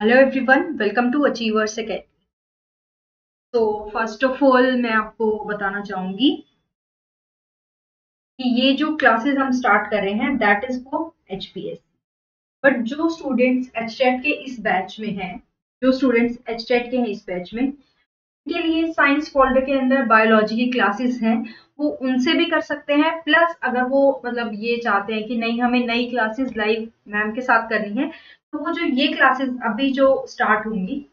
Hello everyone, welcome to achievers academy. तो first of all मैं आपको बताना चाहूंगी कि ये जो क्लासेस हम स्टार्ट कर रहे हैं that is for HPSC. But जो स्टूडेंट्स एचटेट के इस बैच में हैं, जो स्टूडेंट्स एचटेट के हैं इस बैच में, उनके लिए साइंस फोल्डर के अंदर बायोलॉजी की क्लासेस हैं, वो उनसे भी कर सकते हैं। प्लस अगर वो मतलब ये चाहते हैं कि नहीं हमें नई क्लासेस लाइव मैम के साथ करनी है, तो वो जो ये क्लासेस अभी जो स्टार्ट होंगी,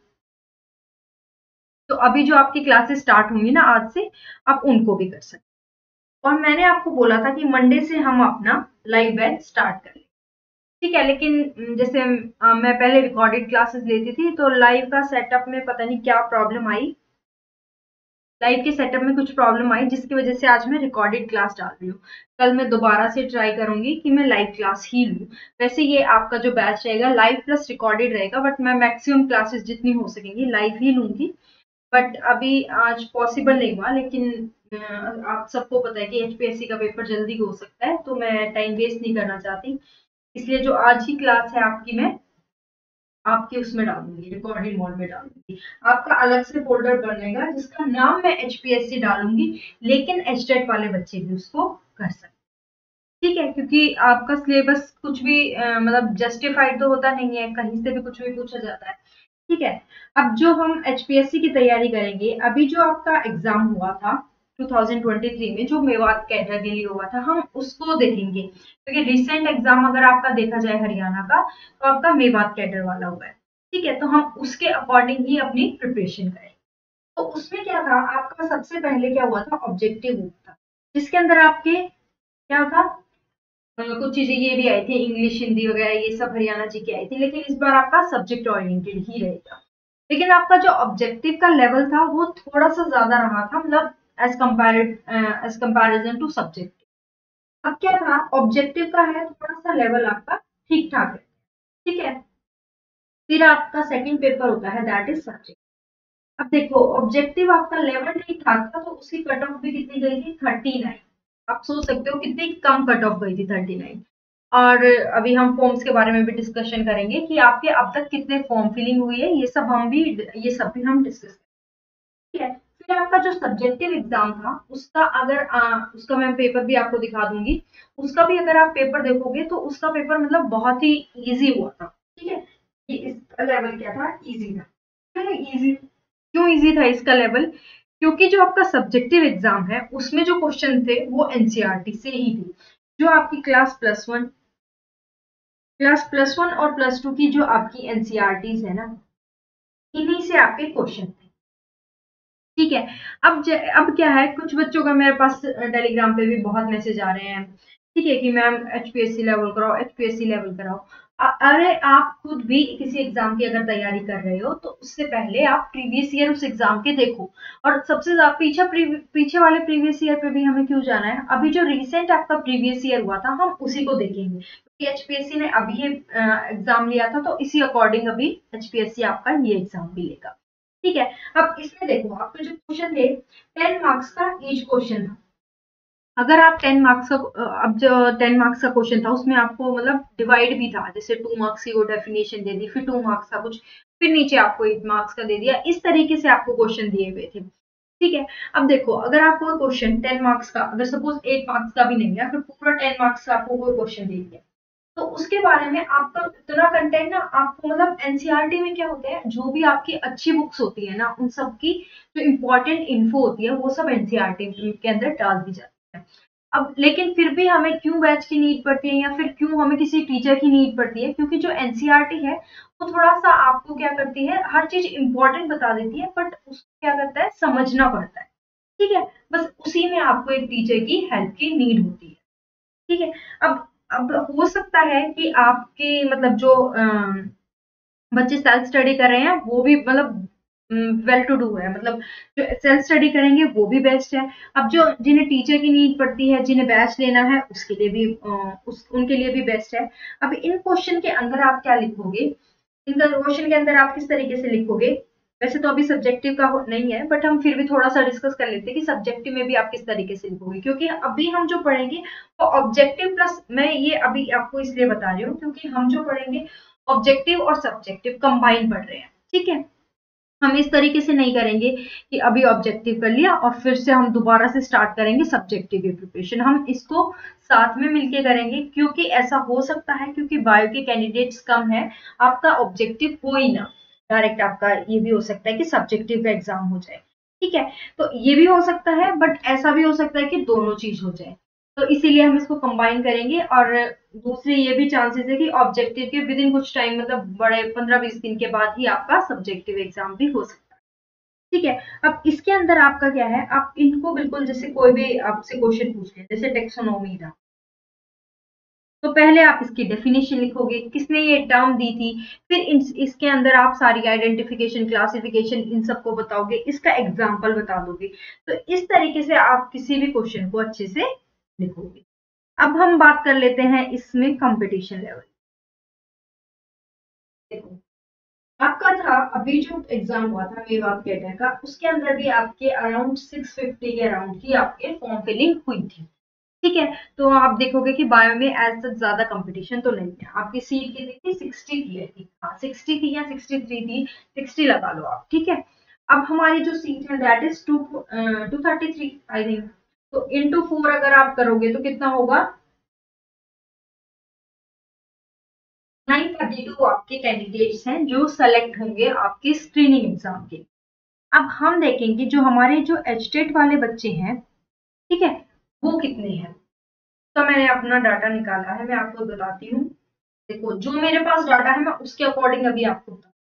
तो अभी जो आपकी क्लासेस स्टार्ट होंगी ना आज से, आप उनको भी कर सकते हैं। और मैंने आपको बोला था कि मंडे से हम अपना लाइव बैच स्टार्ट करें, ठीक है। लेकिन जैसे मैं पहले रिकॉर्डेड क्लासेस लेती थी, तो लाइव का सेटअप में पता नहीं क्या प्रॉब्लम आई, लाइव के सेटअप में कुछ प्रॉब्लम आई, जिसकी वजह से आज मैं रिकॉर्डेड क्लास डाल रही हूँ। कल मैं दोबारा से ट्राई करूंगी कि मैं लाइव क्लास ही लूँ। वैसे ये आपका जो बैच रहेगा लाइव प्लस रिकॉर्डेड रहेगा, बट मैं मैक्सिमम क्लासेस जितनी हो सकेंगी लाइव ही लूंगी। बट अभी आज पॉसिबल नहीं हुआ, लेकिन आप सबको पता है कि एचपीएससी का पेपर जल्दी हो सकता है, तो मैं टाइम वेस्ट नहीं करना चाहती। इसलिए जो आज ही क्लास है आपकी, मैं आपके उसमें डालूंगी, रिकॉर्डेड मोड में डालूंगी। आपका अलग से फोल्डर बनेगा जिसका नाम मैं एचपीएससी डालूंगी, लेकिन एचटेट वाले बच्चे भी उसको कर सकते, ठीक है। क्योंकि आपका सिलेबस कुछ भी मतलब जस्टिफाइड तो होता नहीं है, कहीं से भी कुछ भी पूछा जाता है, ठीक है। अब जो हम एचपीएससी की तैयारी करेंगे, अभी जो आपका एग्जाम हुआ था 2023 में, जो मेवात कैडर के लिए हुआ था, हम उसको देखेंगे। क्योंकि रिसेंट एग्जाम अगर आपका देखा जाए हरियाणा का, तो आपका मेवात कैडर वाला हुआ है, ठीक है। तो हम उसके अकॉर्डिंग ही अपनी प्रिपरेशन करें। तो उसमें क्या था, आपका सबसे पहले क्या हुआ था, ऑब्जेक्टिव बुक था, जिसके अंदर आपके क्या था, कुछ चीजें ये भी आई थी, इंग्लिश हिंदी वगैरह ये सब हरियाणा जी की आई थी। लेकिन इस बार आपका सब्जेक्ट ओरिएंटेड ही रहेगा। लेकिन आपका जो ऑब्जेक्टिव का लेवल था वो थोड़ा सा ज्यादा रहा था, मतलब एज कंपैरिजन टू सब्जेक्ट। अब क्या था, ऑब्जेक्टिव का है थोड़ा सा लेवल आपका ठीक ठाक है, ठीक है। फिर आपका सेकंड पेपर होता है दैट इज सब्जेक्ट। अब देखो, ऑब्जेक्टिव आपका लेवल ठीक ठाक था, तो उसकी कट ऑफ भी कितनी गई थी, 39। आप सोच सकते हो कितनी कम कट ऑफ गई थी, 39। और अभी हम फॉर्म्स के बारे में भी डिस्कशन करेंगे कि आपके अब तक कितने फॉर्म फिलिंग हुई है, ये सब भी हम डिस्कस करेंगे, ठीक है। फिर आपका जो सब्जेक्टिव एग्जाम था उसका, अगर उसका मैं पेपर भी आपको दिखा दूंगी, उसका भी अगर आप पेपर देखोगे तो उसका पेपर मतलब बहुत ही इजी हुआ था, ठीक है। ये इसका लेवल क्या था, इजी था। क्यों इजी, क्यों इजी था इसका लेवल, क्योंकि जो आपका सब्जेक्टिव एग्जाम है उसमें जो क्वेश्चन थे वो एनसीईआरटी से ही थे। जो आपकी क्लास प्लस वन और प्लस टू की जो आपकी एनसीईआरटीज है ना, इन्हीं से आपके क्वेश्चन थे, ठीक है। अब क्या है, कुछ बच्चों का मेरे पास टेलीग्राम पे भी बहुत मैसेज आ रहे हैं, ठीक है, कि मैम एचपीएससी लेवल कराओ, एचपीएससी लेवल कराओ। अरे आप खुद भी किसी एग्जाम की अगर तैयारी कर रहे हो, तो उससे पहले आप प्रीवियस ईयर उस एग्जाम के देखो। और सबसे ज्यादा पीछे वाले प्रीवियस ईयर पे भी हमें क्यों जाना है, अभी जो रिसेंट आपका प्रीवियस ईयर हुआ था हम उसी को देखेंगे, क्योंकि एचपीएससी ने अभी ये एग्जाम लिया था, तो इसी अकॉर्डिंग अभी एचपीएससी आपका ये एग्जाम भी लेगा, ठीक है। अब इसमें देखो, आपके जो क्वेश्चन थे 10 मार्क्स का ईच क्वेश्चन था। अगर आप 10 मार्क्स का अब जो 10 मार्क्स का क्वेश्चन था उसमें आपको मतलब डिवाइड भी था, जैसे 2 मार्क्स की वो डेफिनेशन दे दी, फिर 2 मार्क्स का कुछ, फिर नीचे आपको 8 मार्क्स का दे दिया, इस तरीके से आपको क्वेश्चन दिए हुए थे, ठीक है। अब देखो, अगर आपको क्वेश्चन 10 मार्क्स का, अगर सपोज 8 मार्क्स का भी नहीं है, फिर पूरा 10 मार्क्स का आपको कोई क्वेश्चन दे दिया, तो उसके बारे में आपका इतना कंटेंट ना, आपको मतलब एनसीईआरटी में क्या होता है, जो भी आपकी अच्छी बुक्स होती है ना, उन सब की जो इम्पोर्टेंट इन्फो होती है वो सब एनसीईआरटी के अंदर डाल दी जाती है। अब लेकिन फिर भी हमें क्यों बैच की नीड पड़ती है, या फिर क्यों हमें किसी टीचर की नीड पड़ती है, क्योंकि जो एनसीईआरटी है वो थोड़ा सा आपको क्या करती है, हर चीज इम्पोर्टेंट बता देती है, बट उसको क्या करता है, समझना पड़ता है, ठीक है। बस उसी में आपको एक टीचर की हेल्प की नीड होती है, ठीक है। अब हो सकता है कि आपके मतलब जो बच्चे सेल्फ स्टडी कर रहे हैं वो भी मतलब वेल टू डू है, मतलब जो सेल्फ स्टडी करेंगे वो भी बेस्ट है। अब जो जिन्हें टीचर की नीड पड़ती है, जिन्हें बैच लेना है, उसके लिए भी उनके लिए भी बेस्ट है। अब इन क्वेश्चन के अंदर आप क्या लिखोगे, इन क्वेश्चन के अंदर आप किस तरीके से लिखोगे, वैसे तो अभी सब्जेक्टिव का नहीं है, बट हम फिर भी थोड़ा सा डिस्कस कर लेते हैं कि सब्जेक्टिव में भी आप किस तरीके से लिखोगे, क्योंकि अभी हम जो पढ़ेंगे वो ऑब्जेक्टिव प्लस, मैं ये अभी आपको इसलिए बता रही हूँ क्योंकि हम जो पढ़ेंगे ऑब्जेक्टिव और सब्जेक्टिव कंबाइन पढ़ रहे हैं, ठीक है। हम इस तरीके से नहीं करेंगे कि अभी ऑब्जेक्टिव कर लिया और फिर से हम दोबारा से स्टार्ट करेंगे सब्जेक्टिव की प्रिपरेशन। हम इसको साथ में मिलके करेंगे, क्योंकि ऐसा हो सकता है क्योंकि बायो के कैंडिडेट्स कम है, आपका ऑब्जेक्टिव हो ही ना, डायरेक्ट आपका ये भी हो सकता है कि सब्जेक्टिव का एग्जाम हो जाए, ठीक है। तो ये भी हो सकता है, बट ऐसा भी हो सकता है कि दोनों चीज हो जाए, तो इसीलिए हम इसको कंबाइन करेंगे। और दूसरी ये भी चांसेस है कि ऑब्जेक्टिव के विद इन कुछ टाइम, मतलब बड़े 15-20 दिन के बाद ही आपका सब्जेक्टिव एग्जाम भी हो सकता है, ठीक है। अब इसके अंदर आपका क्या है, आप इनको बिल्कुल जैसे कोई भी आपसे क्वेश्चन पूछ ले, जैसे टेक्सोनोमी था, तो पहले आप इसकी डेफिनेशन लिखोगे, किसने ये टर्म दी थी, फिर इसके अंदर आप सारी आइडेंटिफिकेशन, क्लासिफिकेशन, इन सबको बताओगे, इसका एग्जाम्पल बता दोगे। तो इस तरीके से आप किसी भी क्वेश्चन को अच्छे से लिखोगे। अब हम बात कर लेते हैं इसमें कंपटीशन लेवल। देखो, आपका था अभी जो एग्जाम हुआ था मेवात कैडर का, उसके अंदर भी आपके अराउंड 650 के अराउंड की आपके फॉर्म फिलिंग हुई थी, ठीक है। तो आप देखोगे कि बायो में एज सच ज्यादा कंपटीशन तो नहीं है। आपकी सीट कितनी थी, 60 की थी, हाँ 60 थी या 63 थी, 60 लगा लो आप, ठीक है। अब हमारी जो सीट है दैट इज 233 आई थिंक, तो इंटू 4 अगर आप करोगे तो कितना होगा, 932 आपके कैंडिडेट्स हैं जो सेलेक्ट होंगे आपके स्क्रीनिंग एग्जाम के। अब हम देखेंगे जो हमारे जो एचटेट वाले बच्चे हैं, ठीक है, वो कितने हैं। तो मैंने अपना डाटा निकाला है, मैं आपको बताती हूँ। देखो, जो मेरे पास डाटा है मैं उसके अकॉर्डिंग अभी आपको बता,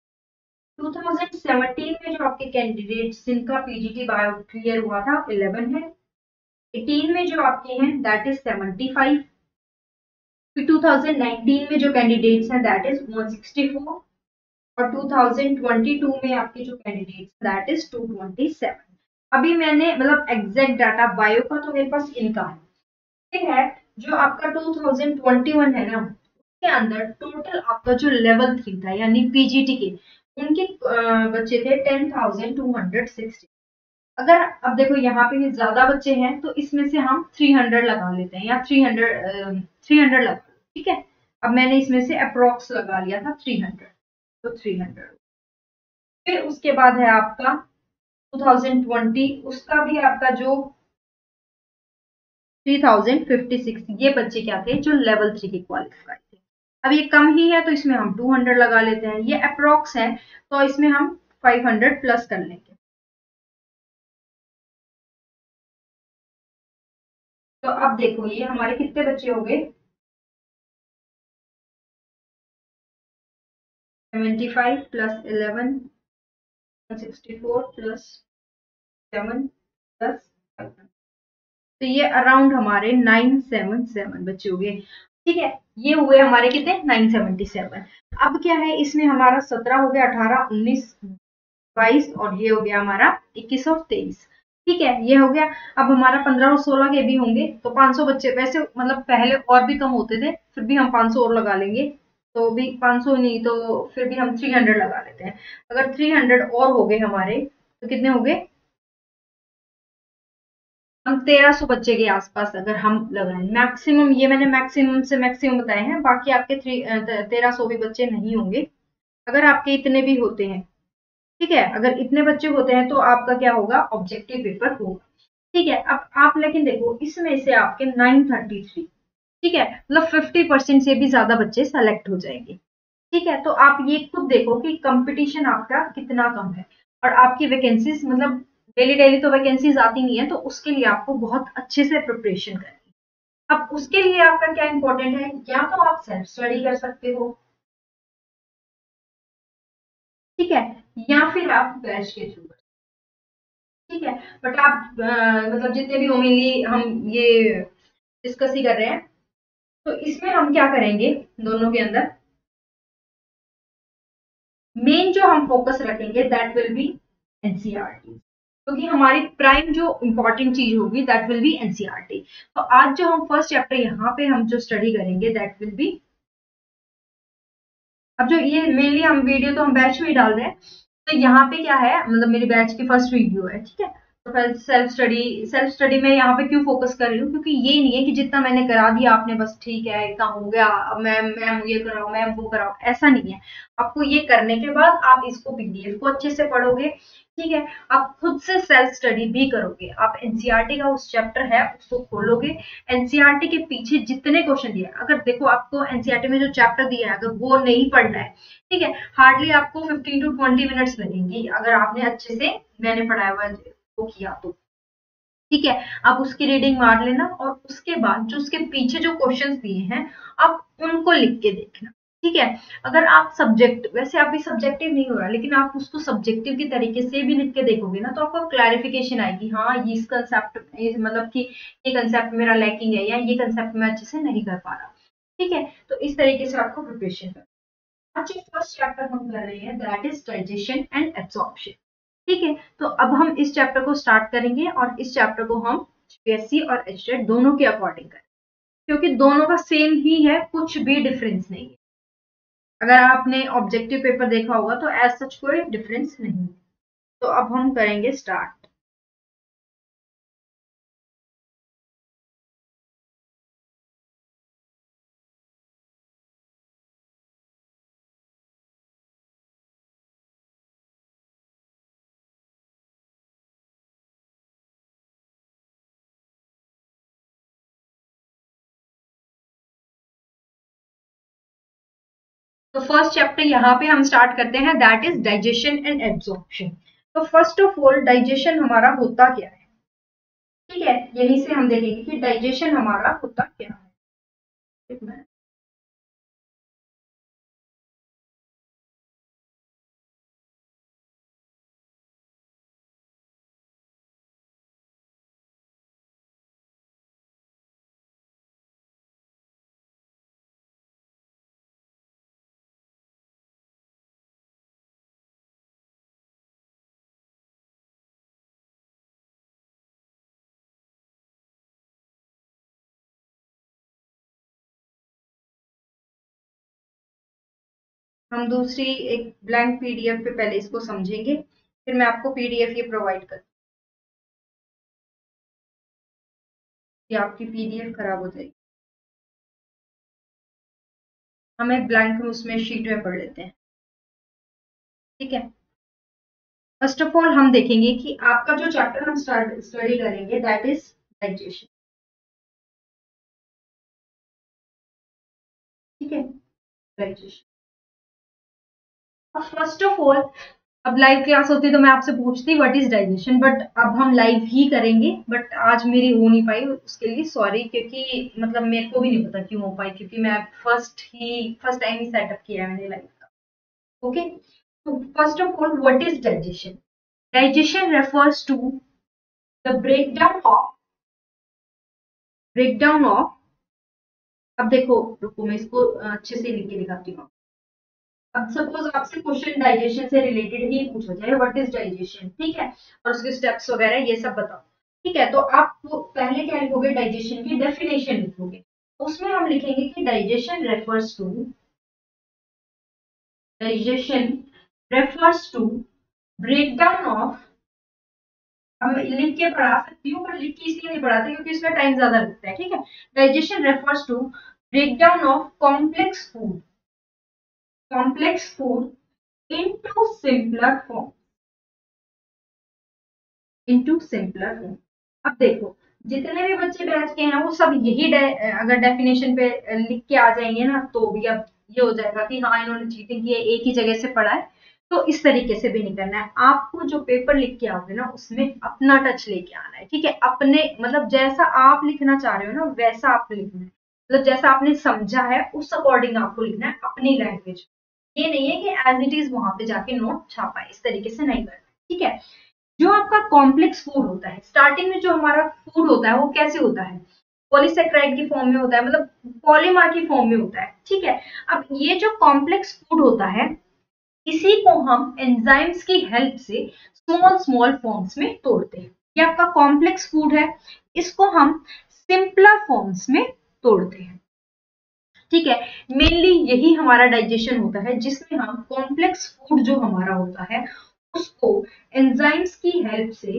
2017 में जो आपके कैंडिडेट्स जिनका पीजीटी बायो क्लियर हुआ था 11 है, 18 में जो आपके हैं दैट इज 75, फिर 2019 में जो कैंडिडेट्स हैं दैट इज 164, और 2022 में आपके जो कैंडिडेट्स दैट इज 227। अभी मैंने मतलब एग्जैक्ट डाटा बायो का तो मेरे पास इनका है, ठीक है। जो आपका 2021 है ना, उसके अंदर टोटल आपका जो लेवल 3 था यानी पीजीटी के, उनके बच्चे थे 10,260। अगर अब देखो यहाँ पे ज्यादा बच्चे हैं तो इसमें से हम 300 लगा लेते हैं, या 300 लगा, ठीक है। अब मैंने इसमें से अप्रोक्स लगा लिया था 300, तो 300। फिर उसके बाद है आपका 2020, उसका भी आपका जो 3056, ये बच्चे क्या थे जो लेवल 3 के क्वालिफाई थे। अब ये कम ही है तो इसमें हम 200 लगा लेते हैं, ये अप्रोक्स है तो इसमें हम 500 प्लस कर लेंगे। तो अब देखो ये हमारे कितने बच्चे हो गए, 75 प्लस 11, 64 प्लस 7 प्लस 5, तो ये अराउंड हमारे 977 बच्चे हो गए, ठीक है। ये हुए हमारे कितने, 977। अब क्या है इसमें हमारा 17 हो गया, 18, 19, 22 और ये हो गया हमारा 21 और 23, ठीक है, ये हो गया। अब हमारा 15 और 16 के भी होंगे तो 500 बच्चे, वैसे मतलब पहले और भी कम होते थे, फिर भी हम 500 और लगा लेंगे, तो भी 500 नहीं तो फिर भी हम 300 लगा लेते हैं। अगर 300 और हो गए हमारे तो कितने हो गए, हम 1300 बच्चे के आसपास अगर हम लगाएं मैक्सिमम, ये मैंने मैक्सिमम से मैक्सिमम बताए हैं, बाकी आपके 1300 भी बच्चे नहीं होंगे। अगर आपके इतने भी होते हैं, ठीक है, अगर इतने बच्चे होते हैं तो आपका क्या होगा, ऑब्जेक्टिव पेपर होगा, ठीक है। अब आप लेकिन देखो इसमें से आपके 933, ठीक है, मतलब 50% से भी ज्यादा बच्चे सेलेक्ट हो जाएंगे, ठीक है। तो आप ये खुद देखो कि कंपटीशन आपका कितना कम है, और आपकी वैकेंसीज मतलब डेली डेली तो वैकेंसीज आती नहीं है, तो उसके लिए आपको बहुत अच्छे से प्रिपरेशन करनी है। अब उसके लिए आपका क्या इंपॉर्टेंट है, या तो आप सेल्फ स्टडी कर सकते हो, ठीक है, या फिर आप बैच के थ्रू, ठीक है। बट आप मतलब जितने भी ओमिनली हम ये डिस्कस ही कर रहे हैं, तो इसमें हम क्या करेंगे दोनों के अंदर, मेन जो हम फोकस रखेंगे दैट विल बी एनसीईआरटी, क्योंकि हमारी प्राइम जो इंपॉर्टेंट चीज होगी दैट विल बी एनसीईआरटी। तो आज जो हम फर्स्ट चैप्टर यहाँ पे हम जो स्टडी करेंगे दैट विल बी, अब जो ये मेनली हम वीडियो तो हम बैच में ही डाल रहे हैं, तो यहाँ पे क्या है, मतलब मेरी बैच की फर्स्ट वीडियो है, ठीक है। सेल्फ स्टडी में यहाँ पे क्यों फोकस कर रही हूँ, क्योंकि ये नहीं है कि जितना मैंने करा दिया आपने बस ठीक है इतना हो गया, अब मैम ये कराओ मैम वो कराओ, ऐसा नहीं है। आपको ये करने के बाद आप इसको पीडीएफ को अच्छे से पढ़ोगे, ठीक है। आप खुद से सेल्फ स्टडी भी करोगे, आप एनसीईआरटी का उस चैप्टर है उसको खोलोगे, एनसीईआरटी के पीछे जितने क्वेश्चन दिए, अगर देखो आपको एनसीईआरटी में जो चैप्टर दिया है अगर वो नहीं पढ़ना है, ठीक है, हार्डली आपको 15 to 20 मिनट्स लगेंगी अगर आपने अच्छे से मैंने पढ़ाया हुआ वो किया तो, ठीक है। आप उसकी रीडिंग मार लेना और उसके बाद जो उसके पीछे जो क्वेश्चंस दिए हैं आप उनको लिख के देखना, ठीक है। अगर आप सब्जेक्ट वैसे आप भी सब्जेक्टिव नहीं हो रहा लेकिन आप उसको सब्जेक्टिव के तरीके से भी लिख के देखोगे ना तो आपको क्लैरिफिकेशन आएगी, हाँ ये इस कंसेप्ट मतलब कि ये कंसेप्ट मेरा लैकिंग है या ये कंसेप्ट मैं अच्छे से नहीं कर पा रहा, ठीक है। तो इस तरीके से आपको प्रिपरेशन करना। आज फर्स्ट चैप्टर हम कर रहे हैं that is digestion and absorption, ठीक है। तो अब हम इस चैप्टर को स्टार्ट करेंगे और इस चैप्टर को हम यूपीएससी और एचटेट दोनों के अकॉर्डिंग करें, क्योंकि दोनों का सेम ही है, कुछ भी डिफरेंस नहीं है। अगर आपने ऑब्जेक्टिव पेपर देखा होगा तो एज सच कोई डिफरेंस नहीं है। तो अब हम करेंगे स्टार्ट। तो फर्स्ट चैप्टर यहाँ पे हम स्टार्ट करते हैं that is digestion and absorption. तो फर्स्ट ऑफ ऑल डाइजेशन हमारा होता क्या है, ठीक है, यहीं से हम देखेंगे कि डाइजेशन हमारा होता क्या है। एक मिनट। हम दूसरी एक ब्लैंक पीडीएफ पे पहले इसको समझेंगे, फिर मैं आपको पीडीएफ ये प्रोवाइड कर, कि आपकी पीडीएफ खराब हो जाएगी। हम एक ब्लैंक उसमें शीट में पढ़ लेते हैं, ठीक है। फर्स्ट ऑफ ऑल हम देखेंगे कि आपका जो चैप्टर हम स्टडी करेंगे दैट इज डाइजेशन, ठीक है, डाइजेशन। अब फर्स्ट ऑफ ऑल अब लाइव क्लास होती तो मैं आपसे पूछती व्हाट इज डाइजेशन, बट अब हम लाइव ही करेंगे, बट आज मेरी हो नहीं पाई उसके लिए सॉरी, क्योंकि मतलब मेरे को भी नहीं पता क्यों हो पाई, क्योंकि मैं फर्स्ट टाइम ही सेटअप किया है मैंने लाइव का, ओके। तो first of all what is digestion? Digestion refers to the breakdown of, अब देखो रुको मैं इसको अच्छे से लिख के दिखाती हूँ। अब सपोज आपसे क्वेश्चन डाइजेशन से रिलेटेड ही पूछा जाए व्हाट इज डाइजेशन, ठीक है, और उसके स्टेप्स वगैरह ये सब बताओ, ठीक है। तो आप पहले क्या लिखोगे, डाइजेशन की डेफिनेशन लिखोगे, उसमें हम लिखेंगे कि digestion refers to breakdown of, हम लिख के पढ़ा सकती हूँ पर लिख के इसलिए नहीं पढ़ाते क्योंकि इसमें टाइम ज्यादा लगता है, ठीक है। Digestion refers to breakdown of complex food into simpler form। अब देखो जितने भी बच्चे बैच के हैं वो सब यही अगर डेफिनेशन पे लिख के आ जाएंगे ना तो भी अब ये हो जाएगा कि हाँ इन्होंने चीटिंग की है, एक ही जगह से पढ़ा है। तो इस तरीके से भी नहीं करना है, आपको जो पेपर लिख के आओगे ना उसमें अपना टच लेके आना है, ठीक है। अपने मतलब जैसा आप लिखना चाह रहे हो ना वैसा आपको लिखना है, मतलब जैसा आपने समझा है उस अकॉर्डिंग आपको लिखना है अपनी लैंग्वेज। ये नहीं है कि एज इट इज वहां पे जाके नोट छापा है, इस तरीके से नहीं करना, ठीक है। जो आपका कॉम्प्लेक्स फूड होता है, स्टार्टिंग में जो हमारा फूड होता है वो कैसे होता है, पॉलीसेक्राइड की फॉर्म में होता है, मतलब पॉलीमर की फॉर्म में होता है, ठीक है। अब ये जो कॉम्प्लेक्स फूड होता है इसी को हम एंजाइम्स की हेल्प से स्मॉल स्मॉल फॉर्म्स में तोड़ते हैं। ये आपका कॉम्प्लेक्स फूड है, इसको हम सिंपलर फॉर्म्स में तोड़ते हैं, ठीक है। मेनली यही हमारा डाइजेशन होता है जिसमें हम कॉम्प्लेक्स फूड जो हमारा होता है उसको एंजाइम्स की हेल्प से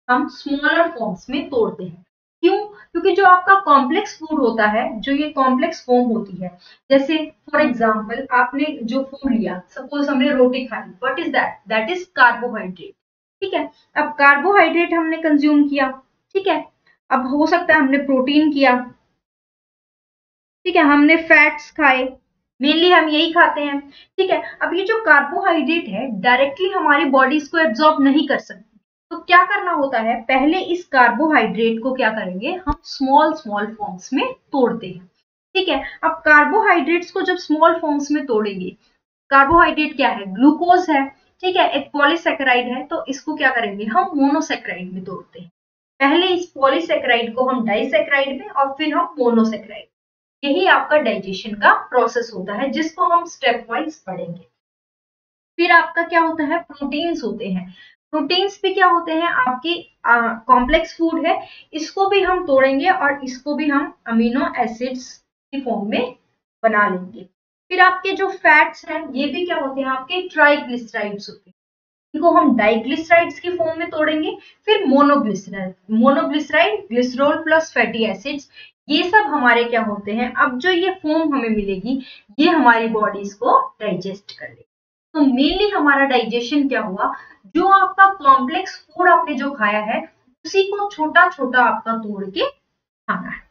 हम स्मॉलर फॉर्म्स में तोड़ते हैं। क्यों? क्योंकि जो आपका कॉम्प्लेक्स फूड होता है, जो ये कॉम्प्लेक्स फॉर्म होती है, जैसे फॉर एग्जांपल आपने जो फूड लिया, सपोज हमने रोटी खाई, what is that? That is carbohydrate. ठीक है, अब कार्बोहाइड्रेट हमने कंज्यूम किया, ठीक है, अब हो सकता है हमने प्रोटीन किया, ठीक है, हमने फैट्स खाए, मेनली हम यही खाते हैं। ठीक है, अब ये जो कार्बोहाइड्रेट है डायरेक्टली हमारी बॉडी इसको एब्जॉर्ब नहीं कर सकती, तो क्या करना होता है, पहले इस कार्बोहाइड्रेट को क्या करेंगे, हम स्मॉल स्मॉल फॉर्म्स में तोड़ते हैं। ठीक है, अब कार्बोहाइड्रेट्स को जब स्मॉल फॉर्म्स में तोड़ेंगे, कार्बोहाइड्रेट क्या है, ग्लूकोज है, ठीक है, एक पॉलीसेकेराइड है, तो इसको क्या करेंगे, हम मोनोसेकेराइड में तोड़ते हैं। पहले इस पॉलीसेकेराइड को हम डाइसेकेराइड में और फिर हम मोनोसेकेराइड, यही आपका डाइजेशन का प्रोसेस होता है, जिसको हम स्टेप वाइज पढ़ेंगे। फिर आपका क्या होता है, प्रोटीन्स होते हैं। प्रोटीन्स भी क्या होते हैं, आपकी कॉम्प्लेक्स फूड है, इसको भी हम तोड़ेंगे और इसको भी हम अमीनो एसिड्स की फॉर्म में बना लेंगे। फिर आपके जो फैट्स हैं, ये भी क्या होते हैं, आपके ट्राइग्लिसराइड्स होते हैं, इनको हम डाइग्लिसराइड्स की फॉर्म में तोड़ेंगे। फिर monoglyceride, monoglyceride glycerol plus fatty acids, ये सब हमारे क्या होते हैं, अब जो ये फॉर्म हमें मिलेगी, ये हमारी बॉडी इसको डाइजेस्ट कर लेगी। तो मेनली हमारा डाइजेशन क्या हुआ, जो आपका कॉम्प्लेक्स फूड आपने जो खाया है, उसी को छोटा छोटा आपका तोड़ के खाना है।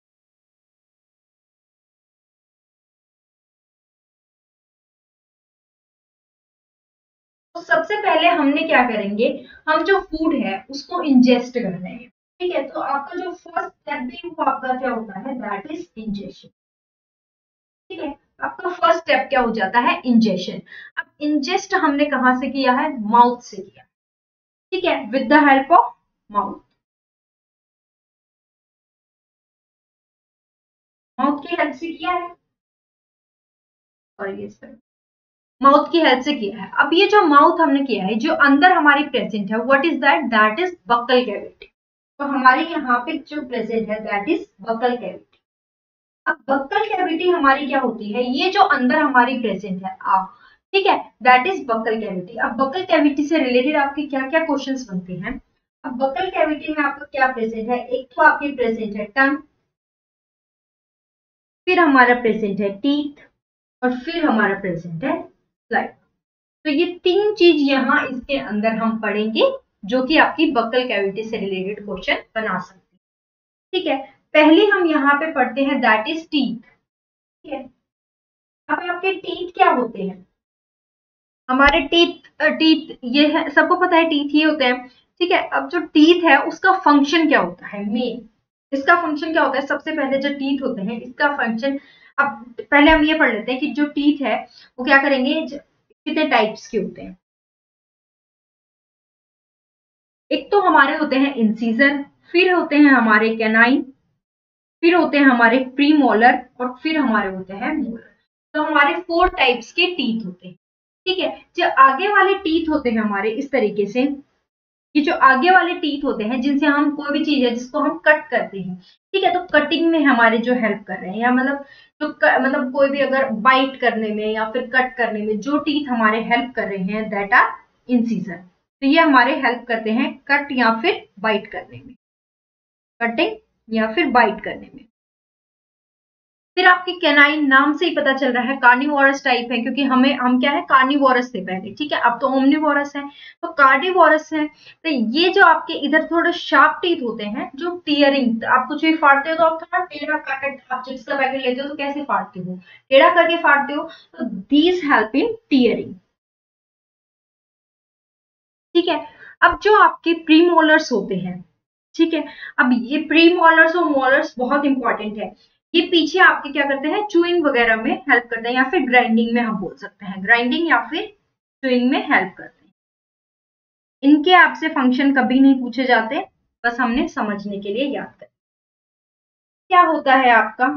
तो सबसे पहले हमने क्या करेंगे, हम जो फूड है उसको इंजेस्ट कर रहे हैं। ठीक है, तो आपका जो फर्स्ट स्टेप भी वो आपका क्या होता है, दैट इज इंजेशन। ठीक है, आपका फर्स्ट स्टेप क्या हो जाता है, इंजेशन। अब इंजेस्ट हमने कहां से किया है, माउथ से किया। ठीक है, with the help of mouth, mouth की हेल्प से किया है, और ये माउथ की हेल्प से किया है। अब ये जो माउथ हमने किया है, जो अंदर हमारी प्रेजेंट है, what is that, that is buccal cavity. तो हमारे यहाँ पे जो प्रेजेंट है, दैट इज बक्कल कैविटी। अब बक्कल कैविटी हमारी क्या होती है, ये जो अंदर हमारी प्रेजेंट है, ठीक है, दैट इज बक्कल कैविटी। अब बक्कल कैविटी से रिलेटेड आपके क्या क्या क्वेश्चंस बनते हैं। अब बक्कल कैविटी में आपका क्या प्रेजेंट है, एक तो आपकी प्रेजेंट है टंग, फिर हमारा प्रेजेंट है टीथ, और फिर हमारा प्रेजेंट है स्लाइड। तो ये तीन चीज यहाँ इसके अंदर हम पढ़ेंगे, जो कि आपकी बक्कल कैविटी से रिलेटेड क्वेश्चन बना सकते हैं। ठीक है, पहले हम यहाँ पे पढ़ते हैं, दैट इज टीथ। ठीक है, अब आपके टीथ क्या होते हैं, हमारे टीथ ये है, सबको पता है टीथ ये होते हैं। ठीक है, अब जो टीथ है उसका फंक्शन क्या होता है, मेन इसका फंक्शन क्या होता है, सबसे पहले जो टीथ होते हैं इसका फंक्शन, अब पहले हम ये पढ़ लेते हैं कि जो टीथ है वो क्या करेंगे, कितने टाइप्स के होते हैं। एक तो हमारे होते हैं इंसीजर, फिर होते हैं हमारे कैनाइन, फिर होते हैं हमारे प्रीमोलर, और फिर हमारे होते हैं मोलर। तो हमारे 4 टाइप्स के टीथ होते हैं। ठीक है, जो आगे वाले टीथ होते हैं हमारे इस तरीके से, ये जो आगे वाले टीथ होते हैं जिनसे हम कोई भी चीज है जिसको हम कट करते हैं, ठीक है, तो कटिंग में हमारे जो हेल्प कर रहे हैं, या मतलब जो मतलब कोई भी अगर बाइट करने में या फिर कट करने में जो टीथ हमारे हेल्प कर रहे हैं, दैट आर इंसीजर। तो ये हमारे हेल्प करते हैं कट या फिर बाइट करने में, कटिंग या फिर बाइट करने में। फिर आपके कैनाइन नाम से ही पता चल रहा है कार्निवोरस टाइप है, क्योंकि हम क्या है, कार्निवोरस थे पहले, ठीक है, अब तो ओमनिवोरस है, तो कार्निवोरस है। तो ये जो आपके इधर थोड़े शार्प टीथ होते हैं, जो टीयरिंग, आप कुछ भी फाड़ते हो तो आप थोड़ा टेढ़ा काट, आप चिप्स का पैकेट लेते हो तो कैसे फाड़ते हो, टेढ़ा करके फाड़ते हो, तो दीज हेल्प इन टीयरिंग। ठीक है, अब जो आपके प्रीमोलर्स होते हैं, ठीक है, अब ये प्रीमोलर्स और मोलर्स बहुत इंपॉर्टेंट है। ये पीछे आपके क्या करते हैं, चूइंग वगैरह में हेल्प करते हैं, या फिर ग्राइंडिंग में हम बोल सकते हैं, ग्राइंडिंग या फिर चूइंग में हेल्प करते हैं। इनके आपसे फंक्शन कभी नहीं पूछे जाते, बस हमने समझने के लिए याद कर। क्या होता है आपका,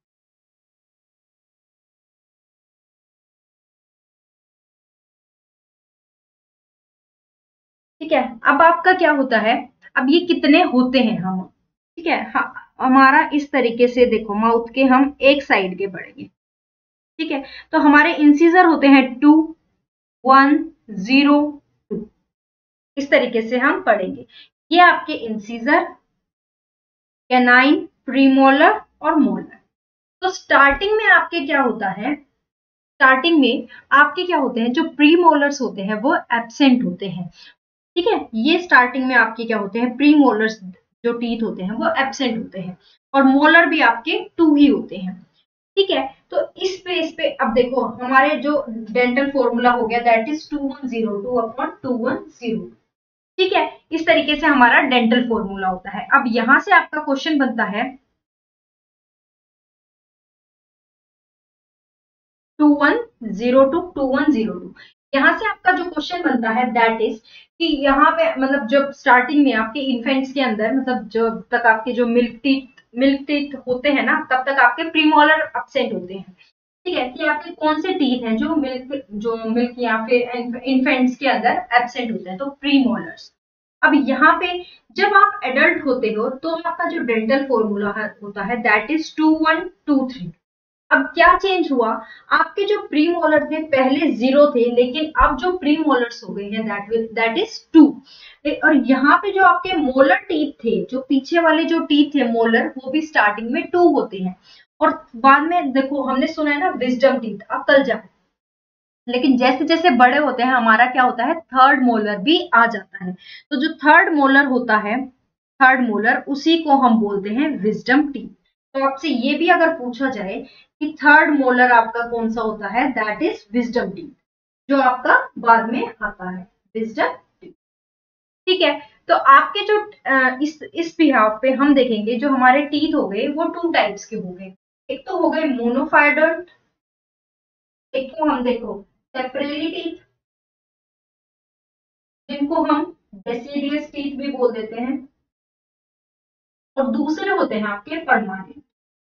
ठीक है, अब आपका क्या होता है, अब ये कितने होते हैं हम, ठीक है, हाँ, हमारा इस तरीके से देखो, माउथ के हम एक साइड के बढ़ेंगे। ठीक है, तो हमारे इंसीजर होते हैं 2, 1, 0, 2, इस तरीके से हम पढ़ेंगे। ये आपके इंसीजर, कैनाइन, प्रीमोलर और मोलर। तो स्टार्टिंग में आपके क्या होता है, स्टार्टिंग में आपके क्या होते हैं, जो प्रीमोलर्स होते हैं वो एब्सेंट होते हैं। ठीक है, ये स्टार्टिंग में आपके क्या होते हैं, प्रीमोलर्स जो टीथ होते हैं वो एब्सेंट होते हैं, और मोलर भी आपके 2 ही होते हैं। ठीक है, तो इस पे अब देखो हमारे जो डेंटल फॉर्मूला हो गया दैट इज 2102/210। ठीक है, इस तरीके से हमारा डेंटल फॉर्मूला होता है। अब यहां से आपका क्वेश्चन बनता है 2102 यहाँ से आपका जो क्वेश्चन बनता है दैट इज कि यहाँ पे मतलब जब स्टार्टिंग में आपके इन्फेंट्स के अंदर मतलब जब तक आपके जो मिल्क टीथ होते हैं ना तब तक आपके प्रीमोलर एब्सेंट होते हैं। ठीक है, कि आपके कौन से टीथ हैं जो मिल्क या फिर इन्फेंट्स के अंदर एब्सेंट होते हैं, तो प्रीमोलर्स। अब यहाँ पे जब आप एडल्ट होते हो तो आपका जो डेंटल फॉर्मूला होता है दैट इज 2123। अब क्या चेंज हुआ, आपके जो प्री मोलर थे पहले 0 थे, लेकिन अब जो प्री मोलर्स हो गए हैं दैट इज 2। और यहाँ पे जो आपके मोलर टीथ थे, जो पीछे वाले जो टीथ थे मोलर, वो भी स्टार्टिंग में 2 होते हैं। और बाद में देखो हमने सुना है ना विजडम टीथ, अक्ल जान, लेकिन जैसे जैसे बड़े होते हैं हमारा क्या होता है, थर्ड मोलर भी आ जाता है। तो जो थर्ड मोलर होता है, थर्ड मोलर, उसी को हम बोलते हैं विजडम टीथ। तो आपसे ये भी अगर पूछा जाए कि थर्ड मोलर आपका कौन सा होता है, दैट इज विजडम टीथ, जो आपका बाद में आता है, विजडम टीथ। ठीक है, तो आपके जो इस बिहाफ पे हम देखेंगे जो हमारे टीथ हो गए वो 2 टाइप्स के हो गए। एक तो हो गए मोनोफाइडोड, एक को हम देखो टेम्परेरी टीथ, जिनको हम डेसिडियस टीथ भी बोल देते हैं, और दूसरे होते हैं आपके परमानेंट।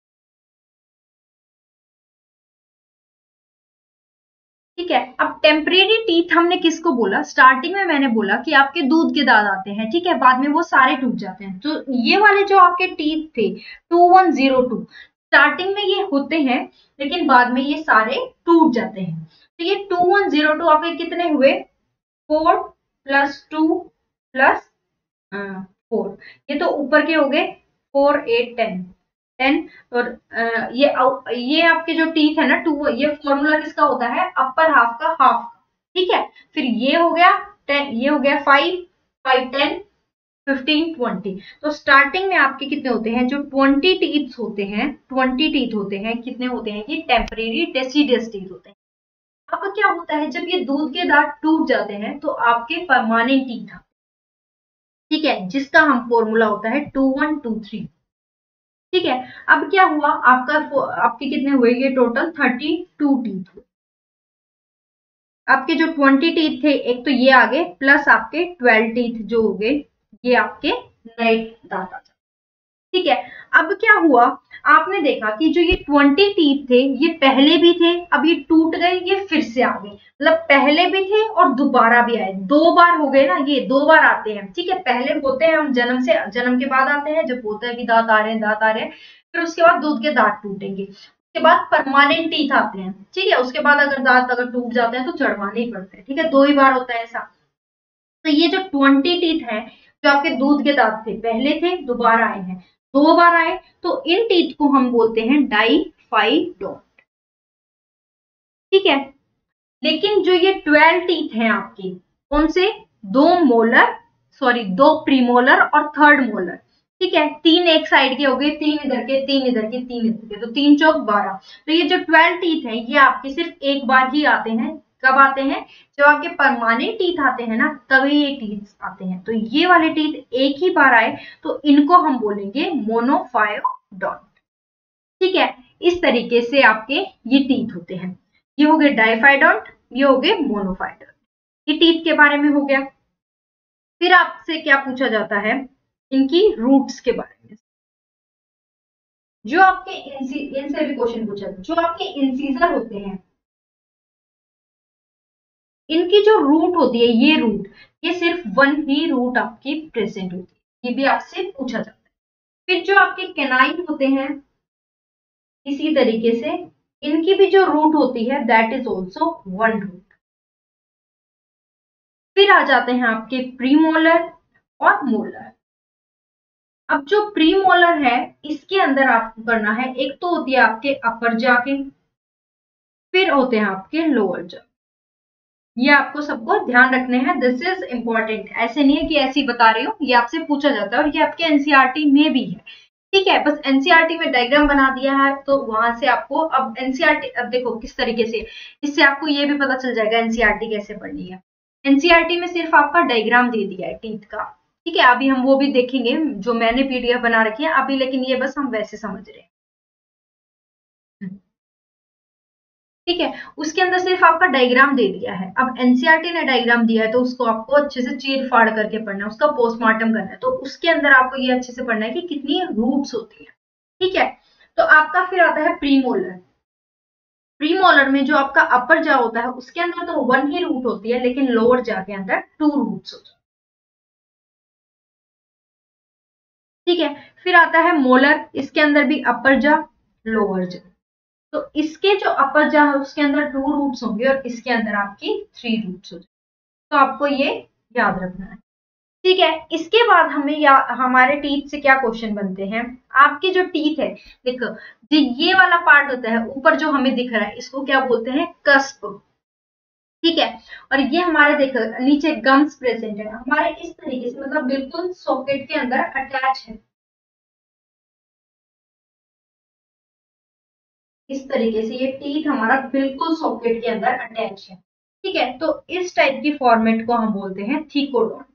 ठीक है, अब टेम्परेरी टीथ हमने किसको बोला, स्टार्टिंग में मैंने बोला कि आपके दूध के दांत आते हैं, ठीक है, बाद में वो सारे टूट जाते हैं। तो ये वाले जो आपके टीथ थे 2102, स्टार्टिंग में ये होते हैं लेकिन बाद में ये सारे टूट जाते हैं। तो ये 2102 आपके कितने हुए, 4 + 2 + 4, ये तो ऊपर के हो गए 4 8 10। और ये आपके जो टीथ है ना 2, ये फॉर्मूला किसका होता है, अपर हाफ का हाफ। ठीक है, फिर ये हो गया 10, ये हो गया 5 5 10 15 20। तो स्टार्टिंग में आपके कितने होते हैं, जो 20 टीथ होते हैं, 20 टीथ होते हैं, कितने होते हैं, ये टेम्परेरी डेसिडियस टीथ होते हैं। अब क्या होता है जब ये दूध के दांत टूट जाते हैं तो आपके परमानेंट टीथ, ठीक है, जिसका हम फॉर्मूला होता है 2123। ठीक है, अब क्या हुआ आपका, आपके कितने हुए, ये टोटल 32 टीथ हुए। आपके जो 20 टीथ थे एक तो ये आ गए, प्लस आपके 12 टीथ जो हो गए, ये आपके नए दांत आ जाते। ठीक है, अब क्या हुआ, आपने देखा कि जो ये 20 टीथ थे ये पहले भी थे, अब ये टूट गए, ये फिर से आ गए, मतलब पहले भी थे और दोबारा भी आए, 2 बार हो गए ना, ये 2 बार आते हैं। ठीक है, पहले होते हैं हम जन्म के बाद आते हैं, जब होता है कि दांत आ रहे हैं, दांत आ रहे हैं, फिर उसके बाद दूध के दांत टूटेंगे, उसके बाद परमानेंट टीथ आते हैं। ठीक है, उसके बाद अगर दांत अगर टूट जाते हैं तो चढ़वाने ही पड़ते हैं। ठीक है, 2 ही बार होता है ऐसा। तो ये जो 20 टीथ है जो आपके दूध के दांत थे, पहले थे, दोबारा आए हैं, 2 बार आए, तो इन टीथ को हम बोलते हैं डाइफाइडोंट। ठीक है, लेकिन जो ये 12 टीथ हैं आपके, कौन से, 2 प्रीमोलर और थर्ड मोलर। ठीक है, 3 एक साइड के हो गए, 3 इधर के, 3 इधर के, 3 इधर के, तो 3 चौक 12। तो ये जो 12 टीथ है ये आपके सिर्फ एक बार ही आते हैं। कब आते हैं, जब आपके परमानेंट टीथ आते हैं ना, तभी ये टीथ आते हैं। तो ये वाले टीथ एक ही बार आए तो इनको हम बोलेंगे मोनोफायोडोंट। ठीक है, इस तरीके से आपके ये टीथ होते हैं। ये हो गए डाइफाइडोंट, ये हो गए मोनोफाइडोंट। ये टीथ के बारे में हो गया। फिर आपसे क्या पूछा जाता है, इनकी रूट्स के बारे में। जो आपके इनसे भी क्वेश्चन पूछा, जो आपके इंसीजर होते हैं, इनकी जो रूट होती है, ये रूट, ये सिर्फ 1 ही रूट आपकी प्रेजेंट होती है, ये भी आपसे पूछा जाता है। फिर जो आपके कैनाइन होते हैं, इसी तरीके से इनकी भी जो रूट होती है दैट इज ऑल्सो 1 रूट। फिर आ जाते हैं आपके प्रीमोलर और मोलर। अब जो प्रीमोलर है इसके अंदर आपको करना है, एक तो होती है आपके अपर जाके, फिर होते हैं आपके लोअर जा। ये आपको सबको ध्यान रखने हैं, दिस इज इंपॉर्टेंट। ऐसे नहीं है कि ऐसे ही बता रही हूँ, ये आपसे पूछा जाता है और ये आपके एनसीईआरटी में भी है। ठीक है, बस एनसीईआरटी में डायग्राम बना दिया है तो वहां से आपको अब एनसीईआरटी, अब देखो किस तरीके से, इससे आपको ये भी पता चल जाएगा एनसीईआरटी कैसे पढ़नी है। एनसीईआरटी में सिर्फ आपका डायग्राम दे दिया है टीथ का। ठीक है, अभी हम वो भी देखेंगे जो मैंने पीडीएफ बना रखी है अभी, लेकिन ये बस हम वैसे समझ रहे हैं। ठीक है, उसके अंदर सिर्फ आपका डायग्राम दे दिया है। अब एनसीईआरटी ने डायग्राम दिया है तो उसको आपको अच्छे से चीर फाड़ करके पढ़ना है, उसका पोस्टमार्टम करना है। तो उसके अंदर आपको ये अच्छे से पढ़ना है कि कितनी रूट्स होती है। ठीक है, तो आपका फिर आता है प्रीमोलर। प्रीमोलर में जो आपका अपर जा होता है उसके अंदर तो 1 ही रूट होती है, लेकिन लोअर जा के अंदर 2 रूट्स होते हैं। ठीक है, फिर आता है मोलर, इसके अंदर भी अपर जा लोअर जा। तो इसके जो अपर जा है उसके अंदर 2 रूट्स होंगे और इसके अंदर आपकी 3 रूट्स होंगे। तो आपको ये याद रखना है। ठीक है, इसके बाद हमें हमारे टीथ से क्या क्वेश्चन बनते हैं। आपके जो टीथ है, देखो जो ये वाला पार्ट होता है ऊपर जो हमें दिख रहा है इसको क्या बोलते हैं, कस्प। ठीक है, और ये हमारे देखो नीचे गम्स प्रेजेंट है हमारे इस तरीके से, मतलब बिल्कुल सॉकेट के अंदर अटैच है, इस तरीके से ये टीथ हमारा बिल्कुल सॉकेट के अंदर अटैच है। ठीक है, तो इस टाइप की फॉर्मेट को हम बोलते हैं थीकोडोंट।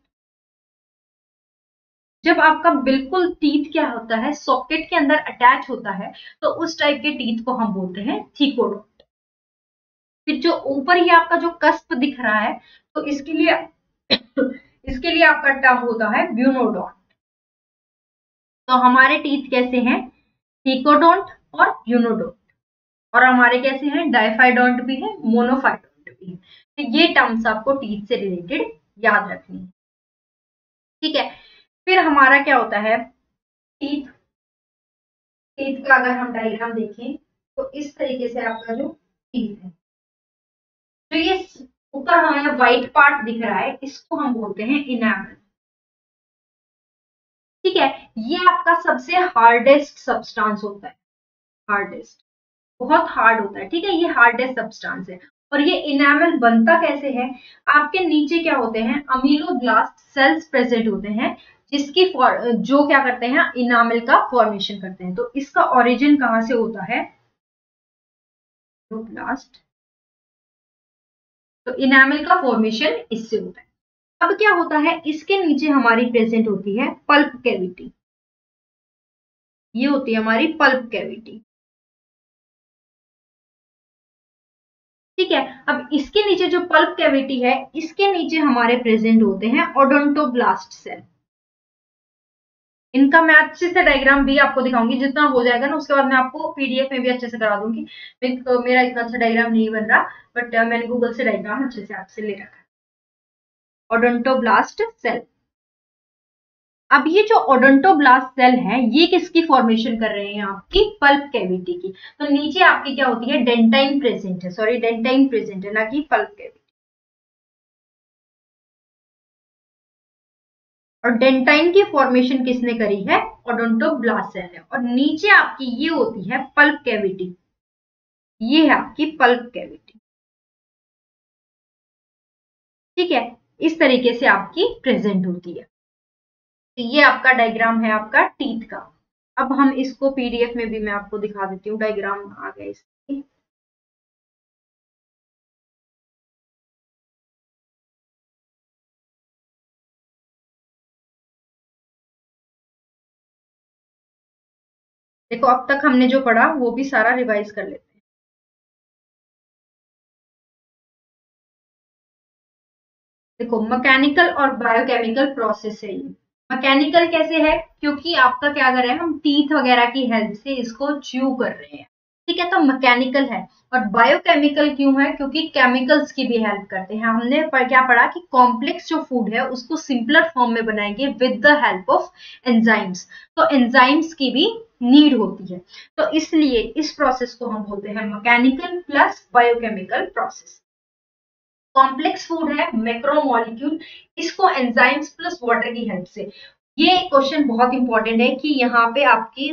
जब आपका बिल्कुल टीथ क्या होता है, सॉकेट के अंदर अटैच होता है, तो उस टाइप के टीथ को हम बोलते हैं थीकोडोंट। फिर जो ऊपर ही आपका जो कस्प दिख रहा है, तो इसके लिए इसके लिए आपका टर्म होता है ब्यूनोडोंट। तो हमारे टीथ कैसे हैं, थीकोडोंट और यूनोडोंट, और हमारे कैसे हैं, डाइफाइडोंट भी है, मोनोफाइडोंट भी है। तो ये टर्म्स आपको टीथ से रिलेटेड याद रखनी है। ठीक है, फिर हमारा क्या होता है, टीथ। टीथ का अगर हम डायग्राम देखें तो इस तरीके से आपका जो टीथ है, तो ये ऊपर हमें व्हाइट पार्ट दिख रहा है, इसको हम बोलते हैं इनामल। ठीक है, ये आपका सबसे हार्डेस्ट सब्सटेंस होता है, हार्डेस्ट, बहुत हार्ड होता है। ठीक है, ये हार्डेस्ट सब्सटेंस है। और ये इनामल बनता कैसे है, आपके नीचे क्या होते हैं, अमीलोब्लास्ट सेल्स प्रेजेंट होते हैं, जिसकी जो क्या करते हैं, इनामल का फॉर्मेशन करते हैं। तो इसका ओरिजिन कहां से होता है, ब्लास्ट। तो इनामल का फॉर्मेशन इससे होता है। अब क्या होता है, इसके नीचे हमारी प्रेजेंट होती है पल्प कैविटी। ये होती है हमारी पल्प कैविटी। ठीक है, अब इसके नीचे जो पल्प कैविटी है, इसके नीचे हमारे प्रेजेंट होते हैं ओडोंटोब्लास्ट सेल। इनका मैं अच्छे से डायग्राम भी आपको दिखाऊंगी, जितना हो जाएगा ना उसके बाद मैं आपको पीडीएफ में भी अच्छे से करा दूंगी। मेरा इतना अच्छा डायग्राम नहीं बन रहा, बट मैंने गूगल से डायग्राम अच्छे से आपसे ले रखा है। Odontoblast cell. अब ये जो ओडोंटोब्लास्ट सेल है, ये किसकी फॉर्मेशन कर रहे हैं, आपकी पल्प कैविटी की। तो नीचे आपकी क्या होती है, डेंटाइन प्रेजेंट है, सॉरी डेंटाइन प्रेजेंट है, ना कि पल्प कैविटी। और डेंटाइन की फॉर्मेशन किसने करी है, ओडोंटोब्लास्ट सेल है। और नीचे आपकी ये होती है पल्प कैविटी, ये है आपकी पल्प कैविटी। ठीक है, इस तरीके से आपकी प्रेजेंट होती है। तो ये आपका डायग्राम है आपका टीथ का। अब हम इसको पीडीएफ में भी मैं आपको दिखा देती हूँ, डायग्राम आ गया इसकी। देखो अब तक हमने जो पढ़ा वो भी सारा रिवाइज कर लेते हैं। देखो मैकेनिकल और बायोकेमिकल प्रोसेस है ये। मैकेनिकल कैसे है, क्योंकि आपका क्या कर रहे हैं, हम टीथ वगैरह की हेल्प से इसको च्यू कर रहे हैं। ठीक है, तो मैकेनिकल है। और बायोकेमिकल क्यों है, क्योंकि केमिकल्स की भी हेल्प करते हैं। हमने क्या पढ़ा कि कॉम्प्लेक्स जो फूड है उसको सिंपलर फॉर्म में बनाएंगे with the help of enzymes. तो एंजाइम्स की भी नीड होती है, तो इसलिए इस प्रोसेस को हम बोलते हैं mechanical plus biochemical process. Complex food है मैक्रोमोलिक्यूल, इसको एंजाइम्स प्लस वाटर की हेल्प से, ये क्वेश्चन बहुत इंपॉर्टेंट है कि यहाँ पे आपकी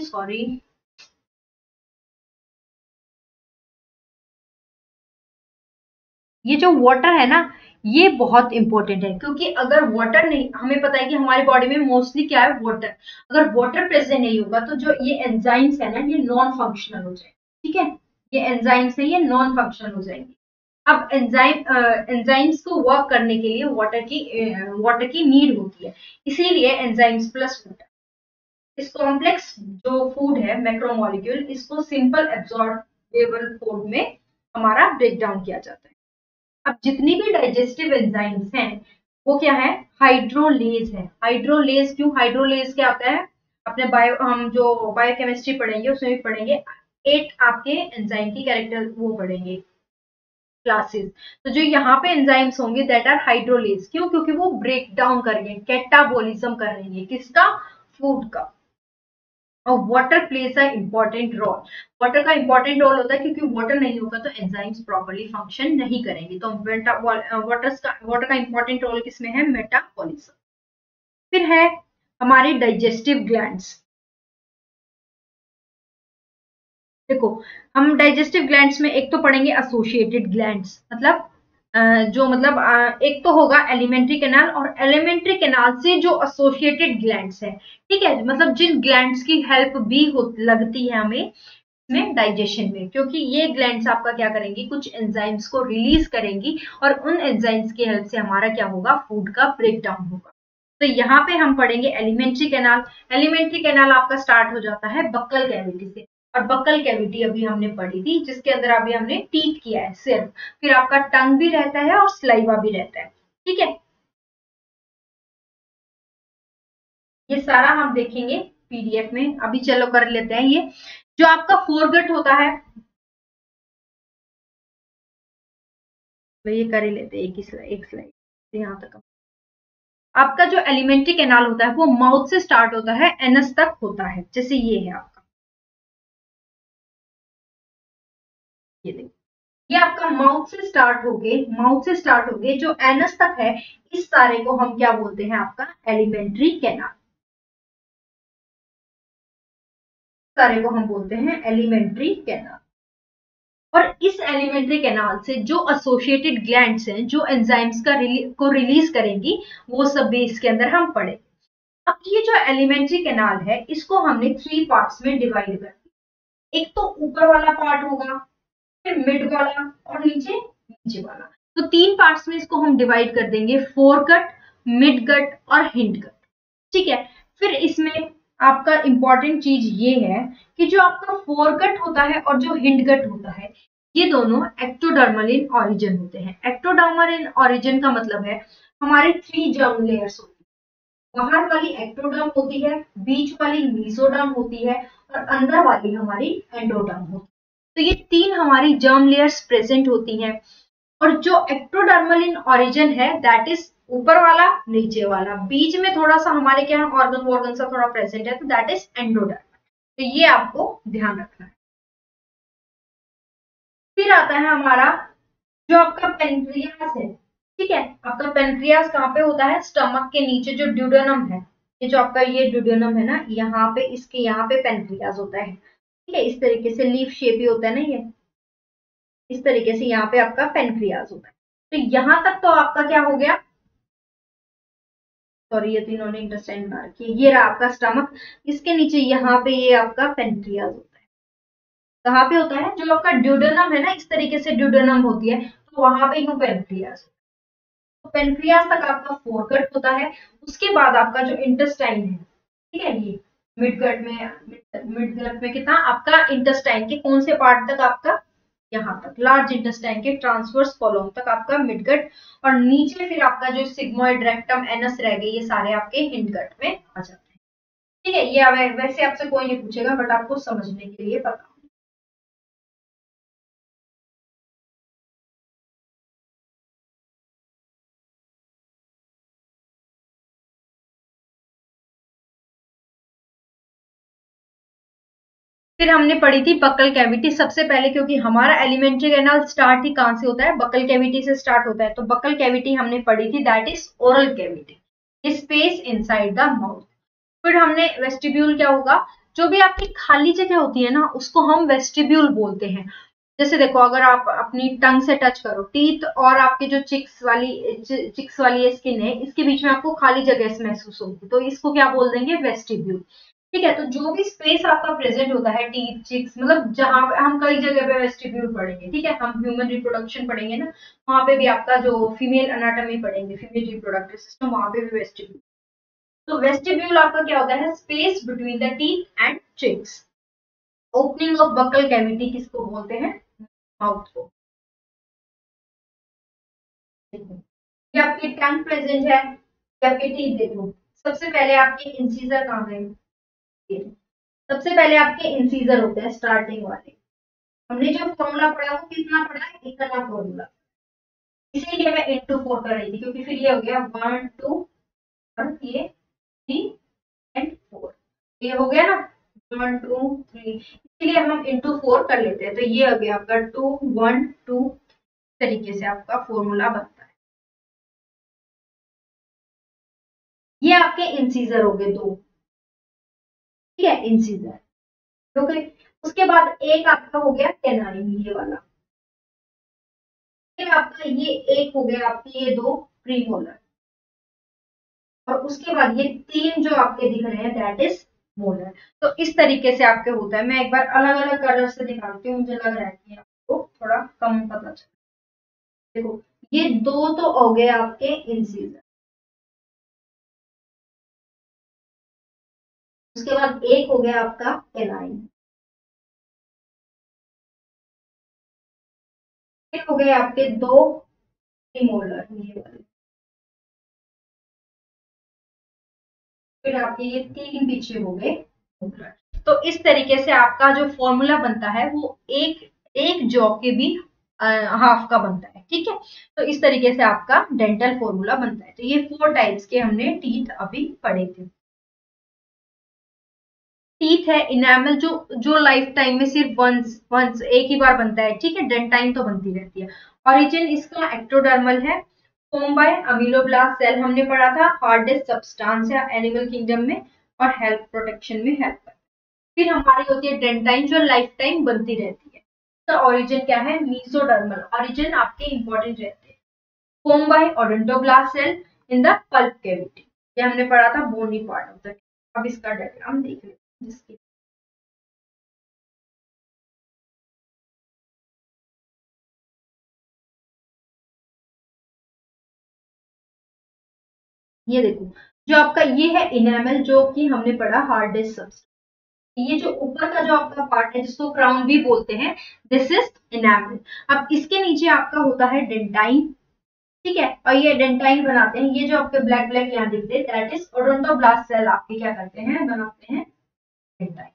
ये जो वाटर है ना, ये बहुत इंपॉर्टेंट है, क्योंकि अगर वाटर नहीं, हमें पता है कि हमारी बॉडी में मोस्टली क्या है, वाटर। अगर वाटर प्रेजेंट नहीं होगा तो जो ये एंजाइम्स है ना, ये नॉन फंक्शनल हो जाएंगे। ठीक है, ये एंजाइम्स है, ये नॉन फंक्शनल हो जाएंगे। अब एंजाइम्स को वर्क करने के लिए वाटर की नीड होती है, इसीलिए एंजाइम्स प्लस वाटर। इस कॉम्प्लेक्स जो फूड है, मैक्रोमोलिक्यूल, इसको सिंपल एब्जॉर्बेबल फूड में हमारा ब्रेक डाउन किया जाता है। अब जितनी भी डाइजेस्टिव एंजाइम्स हैं वो क्या है, हाइड्रोलेज है। हाइड्रोलेज क्यों, हाइड्रोलेज क्या आता है, अपने हम जो बायोकेमिस्ट्री पढ़ेंगे उसमें भी पढ़ेंगे, 8 आपके एंजाइम की कैरेक्टर वो पढ़ेंगे क्लासेस। तो जो यहाँ पे एंजाइम्स होंगे दैट आर हाइड्रोलेज, क्यों, क्योंकि वो ब्रेक डाउन करेंगे, कैटाबोलिज्म करेंगे, किसका, फूड का। और water plays a important role. Water का इंपॉर्टेंट रोल होता है, क्योंकि वाटर नहीं होगा तो एंजाइम्स प्रॉपर्ली फंक्शन नहीं करेंगे। तो वाटर का इंपॉर्टेंट रोल किसमें है, मेटाबॉलिज्म। फिर है हमारे डाइजेस्टिव ग्लैंड्स। देखो, हम डाइजेस्टिव ग्लैंड्स में एक तो पढ़ेंगे एसोसिएटेड ग्लैंड्स, मतलब जो मतलब एक तो होगा एलिमेंट्री कैनाल, और एलिमेंट्री कैनाल से जो एसोसिएटेड ग्लैंड्स है, ठीक है, मतलब जिन ग्लैंड्स की हेल्प भी लगती है हमें में डाइजेशन में, क्योंकि ये ग्लैंड्स आपका क्या करेंगी, कुछ एंजाइम्स को रिलीज करेंगी, और उन एंजाइम्स की हेल्प से हमारा क्या होगा, फूड का ब्रेक डाउन होगा। तो यहाँ पे हम पढ़ेंगे एलिमेंट्री कैनाल। एलिमेंट्री कैनाल आपका स्टार्ट हो जाता है बक्कल कैविटी से, और बक्कल कैविटी अभी हमने पढ़ी थी, जिसके अंदर अभी हमने टीथ किया है सिर्फ, फिर आपका टंग भी रहता है और स्लाइवा भी रहता है। ठीक है, ये सारा हम देखेंगे पीडीएफ में। अभी चलो कर लेते हैं ये जो आपका फोरगट होता है, तो ये कर ही लेते हैं एक स्लाइड यहाँ तक। आपका जो एलिमेंट्री कैनाल होता है वो माउथ से स्टार्ट होता है, एनस तक होता है, जैसे ये है आपका, ये देखो, ये आपका माउथ से स्टार्ट होके जो एनस तक है, इस सारे को हम क्या बोलते हैं, आपका एलिमेंट्री कैनाल। सारे को हम बोलते हैं एलिमेंट्री कैनाल। और इस एलिमेंट्री कैनाल से जो एसोसिएटेड ग्लैंड्स हैं, जो एंजाइम्स को रिलीज करेंगी, वो सब भी इसके अंदर हम पढ़े। अब ये जो एलिमेंट्री कैनाल है, इसको हमने 3 पार्ट्स में डिवाइड कर दिया। एक तो ऊपर वाला पार्ट होगा, फिर मिड वाला, और नीचे वाला। तो 3 पार्ट्स में इसको हम डिवाइड कर देंगे, फोरगट, मिड गट और हिंड गट। ठीक है, फिर इसमें आपका इंपॉर्टेंट चीज ये है कि जो आपका फोरगट होता है और जो हिंड गट होता है, ये दोनों एक्टोडर्मल इन ऑरिजिन होते हैं। एक्टोडर्मल इन ऑरिजिन का मतलब है हमारे 3 जर्म लेयर्स होती है। बाहर वाली एक्टोडर्म होती है, बीच वाली मीसोडर्म होती है, और अंदर वाली हमारी एंडोडर्म होती है। तो ये 3 हमारी जर्म लेयर्स प्रेजेंट होती हैं। और जो एक्टोडर्मल इन ऑरिजिन है, दैट इज ऊपर वाला, नीचे वाला, बीच में थोड़ा सा हमारे क्या ऑर्गन सा थोड़ा प्रेजेंट है, तो दैट इज एंडोडर्म। तो ये आपको ध्यान रखना है। फिर आता है हमारा जो आपका पेनक्रियास है। ठीक है, आपका पेनक्रियास कहाँ पे होता है, स्टमक के नीचे जो ड्यूडेनम है, ये जो आपका ये ड्यूडेनम है ना, यहाँ पे, इसके यहाँ पे पेनक्रियास होता है। ठीक है, इस तरीके से लीफ शेप ही होता है ना ये, इस तरीके से यहाँ पे आपका पेनक्रियास होता है। तो यहाँ तक तो आपका क्या हो गया, सॉरी ये तीनों ने इंटेस्टाइन बना रखी है, ये रहा आपका स्टमक, इसके नीचे यहाँ पे ये आपका पेनक्रियास होता है। कहाँ पे होता है, जो आपका ड्यूडेनम है ना, इस तरीके से ड्यूडेनम होती है, तो वहां पे यूं पेनक्रियास। तो पेनक्रियास तक आपका फोरगट होता है। उसके बाद आपका जो इंटेस्टाइन है, ठीक है, ये मिडगट में कितना आपका इंटेस्टाइन के कौन से पार्ट तक, आपका यहाँ तक लार्ज इंटेस्टाइन के ट्रांसवर्स कॉलम तक आपका मिडगट, और नीचे फिर आपका जो सिग्मोइड, रेक्टम, एनस रह गए, ये सारे आपके हिंडगट में आ जाते हैं। ठीक है, ये वैसे आपसे कोई नहीं पूछेगा, बट आपको समझने के लिए पता। फिर हमने पढ़ी थी बक्कल कैविटी सबसे पहले, क्योंकि हमारा एलिमेंट्री कैनाल स्टार्ट ही कहां से होता है, बक्कल कैविटी से स्टार्ट होता है। तो बक्कल कैविटी हमने पढ़ी थी, that is oral cavity, space inside the mouth. फिर हमने वेस्टिब्यूल क्या होगा, जो भी आपकी खाली जगह होती है ना उसको हम वेस्टिब्यूल बोलते हैं। जैसे देखो अगर आप अपनी टंग से टच करो टीथ और आपके जो चिक्स वाली ये स्किन है इसके बीच में आपको खाली जगह महसूस होगी, तो इसको क्या बोल देंगे, वेस्टिब्यूल। ठीक है, तो जो भी स्पेस आपका प्रेजेंट होता है टीथ चिक्स, मतलब जहां पे हम कई जगह पे वेस्टिब्यूल पढ़ेंगे, ठीक है, हम ह्यूमन रिप्रोडक्शन पढ़ेंगे ना, वहां पे भी आपका जो फीमेल अनाटॉमी पढ़ेंगे, फीमेल रिप्रोडक्टिव सिस्टम, वहां पे भी वेस्टिब्यूल। तो वेस्टिब्यूल आपका क्या होता है, space between the teeth and cheeks. Opening of buccal cavity किसको बोलते हैं, माउथ को। ये आपकी टंग प्रेजेंट है, ये आपके टीथ देखो, सबसे पहले आपके इंसीजर कहाँ गए, ये। सबसे पहले आपके इंसीजर होते हैं स्टार्टिंग वाले। हमने जो फॉर्मूला पढ़ा वो कितना पढ़ा है, इतना फॉर्मूला, इसीलिए मैं 8 to 4 कर रही थी, क्योंकि फिर ये हो गया 1 2 और ये 3 and 4, ये हो गया ना 1 2 3, इसलिए हम इंटू 4 कर लेते हैं, तो ये हो गया आपका 2 1 2 तरीके से आपका फॉर्मूला बनता है। ये आपके इंसीजर हो गए 2, ठीक है, इंसीजर हो गए। उसके बाद एक आपका हो गया कैनाइन, ये वाला। फिर आपका ये एक हो गया आपके ये 2 प्रीमोलर, और उसके बाद ये 3 जो आपके दिख रहे हैं दैट इज मोलर। तो इस तरीके से आपके होता है। मैं एक बार अलग अलग कलर से दिखाती हूँ, मुझे लग रहा है कि आपको थोड़ा कम पता चले। देखो ये 2 तो हो गए आपके इंसीजर, उसके बाद एक हो गया आपका कैनाइन, फिर हो गए आपके 2 प्रीमोलर ये वाले, फिर आपके ये 3 पीछे हो गए मोलर। तो इस तरीके से आपका जो फॉर्मूला बनता है वो एक एक जॉ के भी हाफ का बनता है, ठीक है। तो इस तरीके से आपका डेंटल फॉर्मूला बनता है। तो ये 4 टाइप्स के हमने टीथ अभी पढ़े थे। टीथ है इनेमल, जो जो लाइफ टाइम में सिर्फ वंस वंस एक ही बार बनता है, ठीक है, डेंटाइन तो बनती रहती है। ओरिजिन इसका एक्टोडर्मल है, फॉर्म बाय अमीलोब्लास्ट सेल, हमने पढ़ा था, हार्डेस्ट सब्सटेंस है एनिमल किंगडम में, और हेल्थ प्रोटेक्शन में हेल्प करता है। फिर हमारी होती है डेंटाइन जो लाइफ टाइम बनती रहती है। तो ओरिजिन क्या है, मीसोडर्मल, ओरिजिन आपके इंपॉर्टेंट रहते हैं। Form by odontoblast cell in the pulp cavity, ये हमने पढ़ा था, बोनी पार्ट ऑफ द। अब इसका डायग्राम देख लेते हैं जिसके, ये देखो जो आपका ये है इनेमल, जो कि हमने पढ़ा हार्डेस्ट सब्सटेंस। ये जो ऊपर का जो आपका पार्ट है जिसको क्राउन भी बोलते हैं, दिस इज इनेमल। अब इसके नीचे आपका होता है डेंटाइन, ठीक है, और ये डेंटाइन बनाते हैं, ये जो आपके ब्लैक ब्लैक यहाँ दिखते हैं दैट इज ओडोंटोब्लास्ट सेल, आपके क्या करते हैं, बनाते हैं डेंटाइन।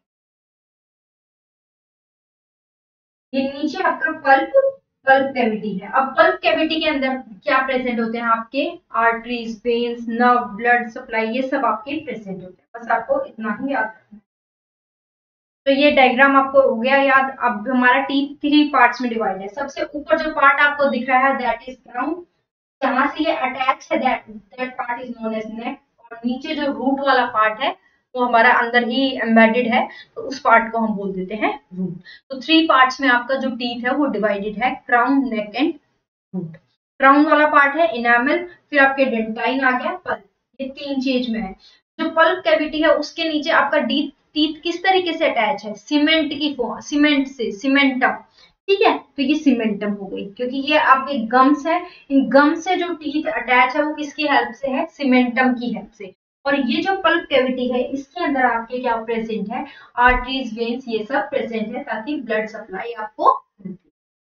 ये नीचे आपका पल्प पल्प कैविटी है। अब पल्प कैविटी के अंदर क्या प्रेजेंट होते हैं, आपके arteries, veins, nerve, blood supply, ये सब आपके प्रेजेंट होते हैं। बस आपको इतना ही याद रखना है। तो ये डायग्राम आपको हो गया याद। अब हमारा टीथ 3 पार्ट्स में डिवाइड है। सबसे ऊपर जो पार्ट आपको दिख रहा है दैट इज क्राउन, जहां से ये अटैच है that part is known as neck, और नीचे जो रूट वाला पार्ट है वो हमारा अंदर ही एम्बेडेड है, तो उस पार्ट को हम बोल देते हैं रूट। तो 3 पार्ट्स में आपका जो टीथ है वो डिवाइडेड है, crown, neck and root. Crown वाला पार्ट है इनामल, फिर आपके डेंटाइन आ गया, पल्प, ये 3 चीज में है। जो पल्प कैविटी है उसके नीचे आपका टीथ टीथ किस तरीके से अटैच है, सीमेंट की फॉर्म, सीमेंट से, सीमेंटम, ठीक है। तो ये सीमेंटम हो गई, क्योंकि ये आपके गम्स है, इन गम से जो टीथ अटैच है वो किसकी हेल्प से है, सीमेंटम की हेल्प से। और ये जो पल्प कैविटी है इसके अंदर आपके क्या प्रेजेंट है, आर्टरीज, वेन्स, ये सब प्रेजेंट है, ताकि ब्लड सप्लाई आपको मिलती है।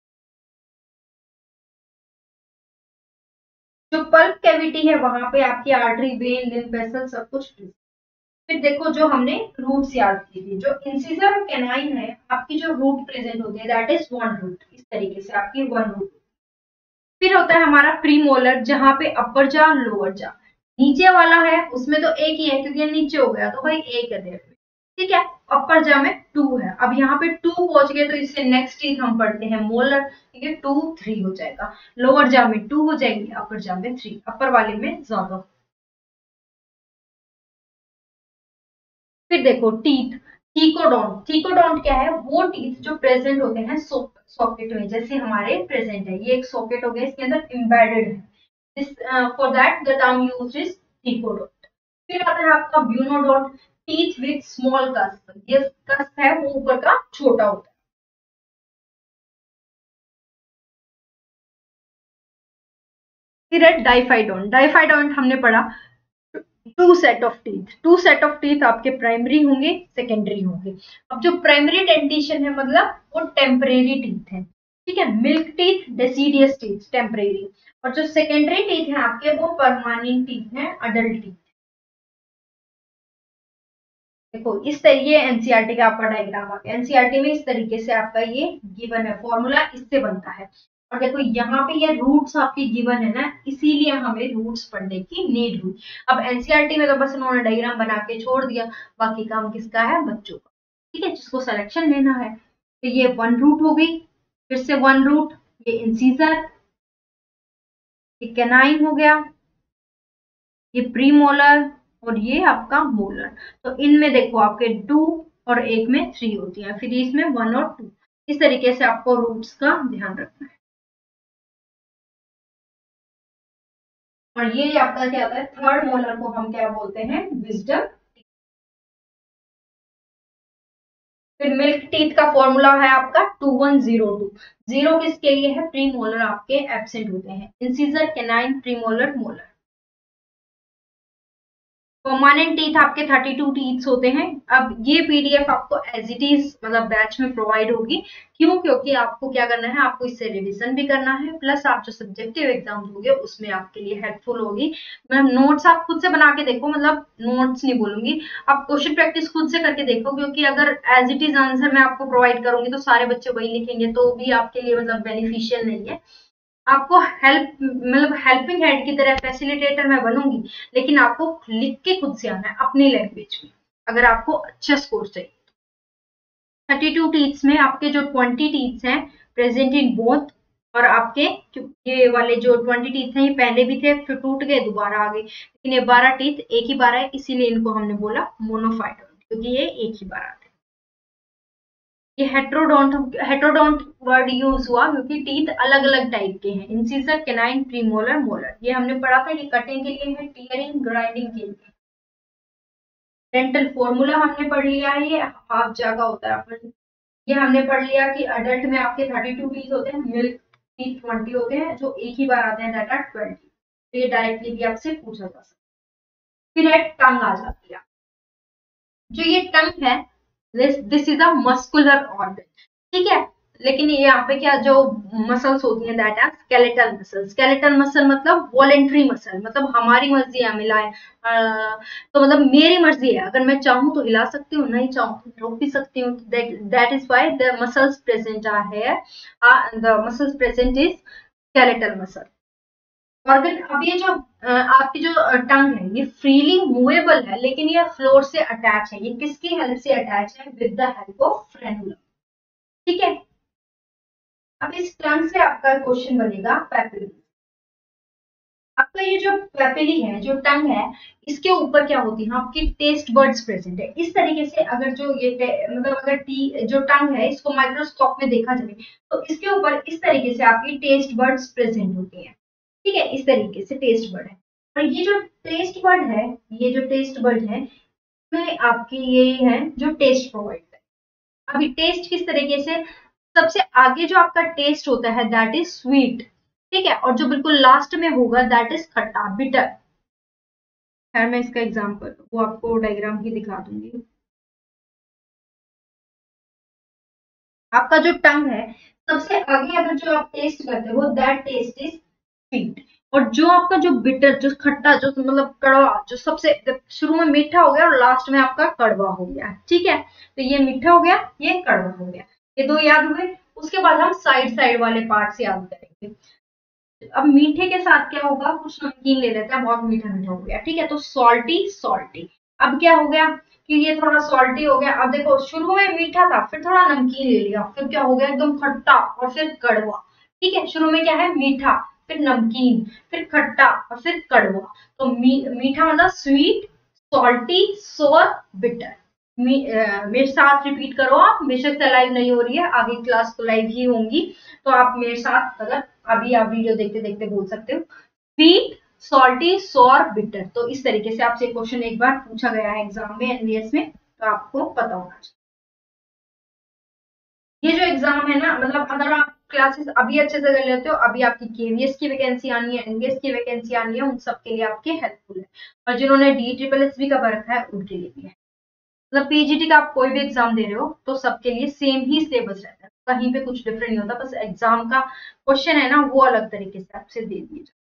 जो पल्प कैविटी है वहां पे आपकी आर्टरी, वेन, लिम्फ वेसल सब कुछ। फिर देखो जो हमने रूट्स याद की थी, जो इंसिजर और कैनाइन है आपकी जो रूट प्रेजेंट होती है दैट इज वन रूट, इस तरीके से आपकी वन रूट। फिर होता है हमारा प्रीमोलर, जहां पे अपर जा लोअर जा, नीचे वाला है उसमें तो एक ही है क्योंकि ये नीचे हो गया तो भाई एक है देर में, ठीक है। अपर जा में 2 है, अब यहाँ पे 2 पहुंच गए तो इससे नेक्स्ट चीज हम पढ़ते हैं मोलर, ठीक है, 2 3 हो जाएगा, लोअर जा में 2 हो जाएगी, अपर जा में 3, अपर वाले में ज्यादा। फिर देखो टीथ, थीकोडोंट, थीकोडोंट क्या है, वो टीथ जो प्रेजेंट होते हैं सॉकेट में, जैसे हमारे प्रेजेंट है, ये एक सॉकेट हो गया, इसके अंदर एम्बेडेड है, this for that the term used is thecodont. फिर आता है आपका bunodont, teeth with small cusp, ये कस्प है वो ऊपर का छोटा होता है। फिर है डाइफाइडोंट, डाइफाइडोंट हमने पढ़ा two set of teeth, two set of teeth आपके प्राइमरी होंगे, सेकेंडरी होंगे। अब जो प्राइमरी डेंटिशन है मतलब वो टेम्परेरी टीथ है, ठीक है, milk teeth, deciduous teeth temporary, और जो सेकेंडरी टीथ है आपके वो परमानेंट टीथ है, अडल्ट टीथ। देखो इस तरीके ये एनसीईआरटी का आपका डायग्राम आ गया, एनसीईआरटी में इस तरीके से आपका ये गिवन है, फॉर्मूला इससे बनता है। और देखो यहाँ पे ये रूट्स आपकी गिवन है ना, इसीलिए हमें रूट्स पढ़ने की नीड हुई। अब एनसीईआरटी में तो बस उन्होंने डायग्राम बना के छोड़ दिया, बाकी काम किसका है, बच्चों का, ठीक है, जिसको सिलेक्शन लेना है। तो ये वन रूट हो गई, फिर से वन रूट, ये इंसीजर, ये कैनाइन हो गया, ये प्रीमोलर, और ये आपका मोलर। तो इनमें देखो आपके 2 और एक में 3 होती है, फिर इसमें 1 और 2, इस तरीके से आपको रूट्स का ध्यान रखना है। और ये आपका क्या होता है, थर्ड मोलर को हम क्या बोलते हैं, विजडम। फिर मिल्क टीथ का फॉर्मूला है आपका 2102, 0 किसके लिए है, प्री मोलर आपके एब्सेंट होते हैं, incisor, canine, premolar, molar. Permanent teeth आपके 32 टीथ्स होते हैं। अब ये पीडीएफ आपको एज इट इज मतलब बैच में प्रोवाइड होगी, क्यों, क्योंकि आपको क्या करना है, आपको इससे रिवीजन भी करना है, प्लस आप जो सब्जेक्टिव एग्जाम दोगे उसमें आपके लिए हेल्पफुल होगी। मतलब नोट्स आप खुद से बना के देखो, मतलब नोट्स नहीं बोलूंगी, आप क्वेश्चन प्रैक्टिस खुद से करके देखो, क्योंकि अगर एज इट इज आंसर मैं आपको प्रोवाइड करूंगी तो सारे बच्चे वही लिखेंगे, तो भी आपके लिए मतलब बेनिफिशियल नहीं है। आपको हेल्प मतलब हेल्पिंग हैंड की तरह फैसिलिटेटर मैं बनूंगी, लेकिन आपको लिख के खुद से आना है अपनी लैंग्वेज में, अगर आपको अच्छा स्कोर चाहिए। 32 टीथ्स में आपके जो 20 टीथ्स हैं प्रेजेंट इन बोथ, और आपके ये वाले जो 20 टीथ हैं ये पहले भी थे, फिर टूट गए, दोबारा आ गए, लेकिन ये 12 टीथ एक ही बार है, इसीलिए इनको हमने बोला मोनोफाइटोन, क्योंकि ये एक ही बार आते हैं। ये हेट्रोडोंट, हेट्रोडोंट वर्ड यूज हुआ क्योंकि टीथ अलग अलग टाइप के हैं, इंसिजर, कैनाइन, प्रीमोलर, मोलर। ये हमने पढ़ा था, ये कटिंग के लिए है, टीयरिंग, ग्राइंडिंग के लिए। डेंटल फॉर्मूला हमने पढ़ लिया है, ये हाफ जगह होता है अपन। ये हमने पढ़ लिया कि अडल्ट में आपके 32 टीथ होते हैं, मिल्क टीथ 20 होते हैं, जो एक ही बार आते हैं, दैट आर 20। तो ये डायरेक्टली भी आपसे पूछा जा सकता है। फिर है टंग आ जाती है, जो ये टंग है, this is a muscular organ, ठीक है, लेकिन ये यहाँ पे क्या जो मसल्स होती हैं that are skeletal muscle. Skeletal muscle मतलब वॉलेंट्री मसल, मतलब हमारी मर्जी है मिलाए, तो मतलब मेरी मर्जी है, अगर मैं चाहूँ तो हिला सकती हूँ, नहीं चाहूँ तो रोक भी सकती हूँ, that is why the muscles present are here, the muscles present is skeletal muscle organ. अब ये जो आपकी जो टंग है ये फ्रीली मूवेबल है, लेकिन ये फ्लोर से अटैच है, ये किसकी हेल्प से अटैच है, with the help of frenula, ठीक है। अब इस टंग से आपका क्वेश्चन बनेगा पैपिली। आपका ये जो पैपिली है, जो टंग है, इसके ऊपर क्या होती है, आपकी टेस्ट बर्ड्स प्रेजेंट है। इस तरीके से अगर जो ये मतलब अगर जो टंग है इसको माइक्रोस्कोप में देखा जाए तो इसके ऊपर इस तरीके से आपकी टेस्ट बर्ड्स प्रेजेंट होती है, ठीक है, इस तरीके से टेस्ट बर्ड है। और ये जो टेस्ट बर्ड है, ये जो टेस्ट बर्ड है में आपकी ये है जो टेस्ट प्रोवाइड है। अभी टेस्ट किस तरीके से, सबसे आगे जो आपका टेस्ट होता है दैट इज स्वीट, ठीक है, और जो बिल्कुल लास्ट में होगा दैट इज खट्टा, बिटर। खैर मैं इसका एग्जाम्पल वो आपको डायग्राम ही दिखा दूंगी। आपका जो टंग है सबसे आगे अगर जो आप टेस्ट करते हो दैट टेस्ट इज स्वीट, और जो आपका जो बिटर, जो खट्टा, जो मतलब कड़वा, जो सबसे शुरू में मीठा हो गया और लास्ट में आपका कड़वा हो गया, ठीक है, तो ये मीठा हो गया, ये कड़वा हो गया, ये दो याद हुए। उसके बाद हम साइड साइड वाले पार्ट से याद करेंगे। अब मीठे के साथ क्या होगा, कुछ नमकीन ले लेते हैं, बहुत मीठा मीठा हो गया, ठीक है, तो सॉल्टी सॉल्टी। अब क्या हो गया कि ये थोड़ा सॉल्टी हो गया, अब देखो शुरू में मीठा था, फिर थोड़ा नमकीन ले लिया, फिर क्या हो गया एकदम खट्टा और फिर कड़वा, ठीक है, शुरू में क्या है मीठा, फिर नमकीन, फिर खट्टा और फिर कड़वा। तो मीठा मतलब स्वीट, सॉल्टी, सोर, बिटर, मेरे साथ रिपीट करो आप, बेशक से लाइव नहीं हो रही है, आगे क्लास तो लाइव ही होंगी, तो आप मेरे साथ अगर अभी आप वीडियो देखते देखते बोल सकते हो। Sweet, salty, sour, bitter. तो इस तरीके से आपसे क्वेश्चन एक बार पूछा गया है एग्जाम में, एनवीएस में, तो आपको पता होना चाहिए। ये जो एग्जाम है ना, मतलब अगर आप क्लासेस अभी अच्छे से कर लेते हो, अभी आपकी केवीएस की वैकेंसी आनी है, एनवीएस की वैकेंसी आनी है, उन सब के लिए आपके हेल्पफुल है, और जिन्होंने DSSS का रखा है उनके लिए भी है। मतलब पीजीटी का आप कोई भी एग्जाम दे रहे हो तो सबके लिए सेम ही सिलेबस रहता है, कहीं पे कुछ डिफरेंट नहीं होता, बस एग्जाम का क्वेश्चन है ना वो अलग तरीके से आपसे दे दिए जाते।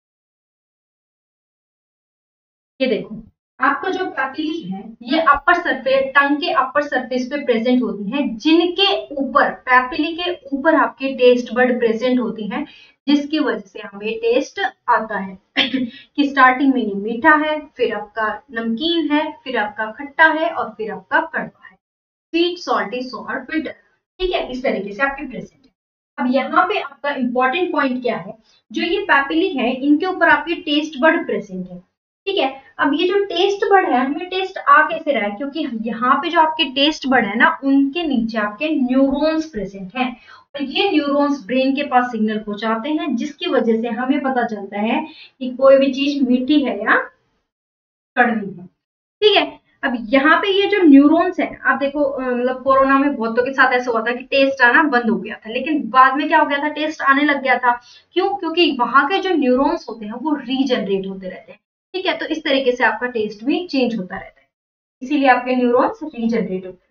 ये देखो, आपका जो पैपिली है ये अपर सरफेस, टंग के अपर सरफेस पे प्रेजेंट होती है, जिनके ऊपर, पैपिली के ऊपर आपके टेस्ट बर्ड प्रेजेंट होती हैं, जिसकी वजह से हमें टेस्ट आता है कि स्टार्टिंग में ये मीठा है, फिर आपका नमकीन है, फिर आपका खट्टा है, और फिर आपका कड़वा है। Sweet, salty, sour, bitter. ठीक है, इस तरीके से आपके प्रेजेंट है। अब यहाँ पे आपका इंपॉर्टेंट पॉइंट क्या है, जो ये पैपिली है इनके ऊपर आपके टेस्ट बर्ड प्रेजेंट है। ठीक है, अब ये जो टेस्ट बर्ड है, हमें टेस्ट आ कैसे रहा है, क्योंकि यहाँ पे जो आपके टेस्ट बर्ड है ना, उनके नीचे आपके न्यूरॉन्स प्रेजेंट हैं, और ये न्यूरॉन्स ब्रेन के पास सिग्नल पहुंचाते हैं, जिसकी वजह से हमें पता चलता है कि कोई भी चीज मीठी है या कड़वी है। ठीक है, अब यहाँ पे ये जो न्यूरॉन्स है, आप देखो मतलब कोरोना में बहुतों के साथ ऐसा हुआ था कि टेस्ट आना बंद हो गया था, लेकिन बाद में क्या हो गया था, टेस्ट आने लग गया था। क्यों? क्योंकि वहां के जो न्यूरॉन्स होते हैं वो रीजनरेट होते रहते हैं। ठीक है, तो इस तरीके से आपका टेस्ट भी चेंज होता रहता है, इसीलिए आपके न्यूरॉन्स रीजनरेट होते हैं।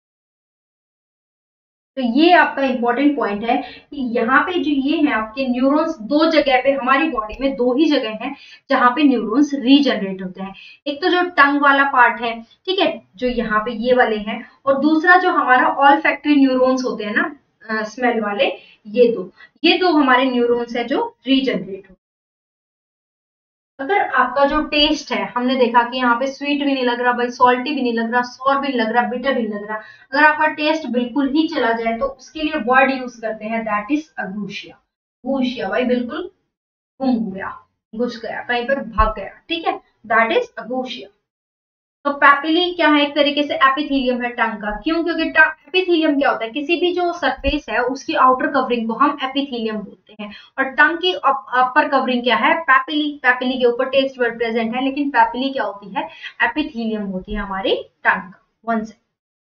तो ये आपका इंपॉर्टेंट पॉइंट है कि यहाँ पे जो ये है आपके न्यूरॉन्स, दो जगह पे हमारी बॉडी में, दो ही जगह है जहाँ पे न्यूरॉन्स रीजनरेट होते हैं। एक तो जो टंग वाला पार्ट है, ठीक है, जो यहाँ पे ये वाले हैं, और दूसरा जो हमारा ऑल फैक्ट्री न्यूरॉन्स होते हैं ना, स्मेल वाले, ये दो हमारे न्यूरॉन्स है जो रीजनरेट होते हैं। अगर आपका जो टेस्ट है, हमने देखा कि यहाँ पे स्वीट भी नहीं लग रहा भाई, सॉल्टी भी नहीं लग रहा, सॉर भी नहीं लग रहा, बिटर भी नहीं लग रहा, अगर आपका टेस्ट बिल्कुल ही चला जाए तो उसके लिए वर्ड यूज करते हैं, दैट इज अगूशिया। गूशिया भाई बिल्कुल घूम गया, घुस गया, कहीं पर भाग गया। ठीक है, दैट इज अगूशिया। तो पैपिली क्या है, एक तरीके से एपिथेलियम है टंग का। क्यों? क्योंकि एपिथेलियम क्या होता है, किसी भी जो सरफेस है उसकी आउटर कवरिंग को हम एपिथेलियम बोलते हैं, और टंग की अपर कवरिंग क्या है, पैपिली। पैपिली के ऊपर टेस्ट बर्ड प्रेजेंट है, लेकिन पैपिली क्या होती है, एपिथेलियम होती है हमारी टंग का। वन से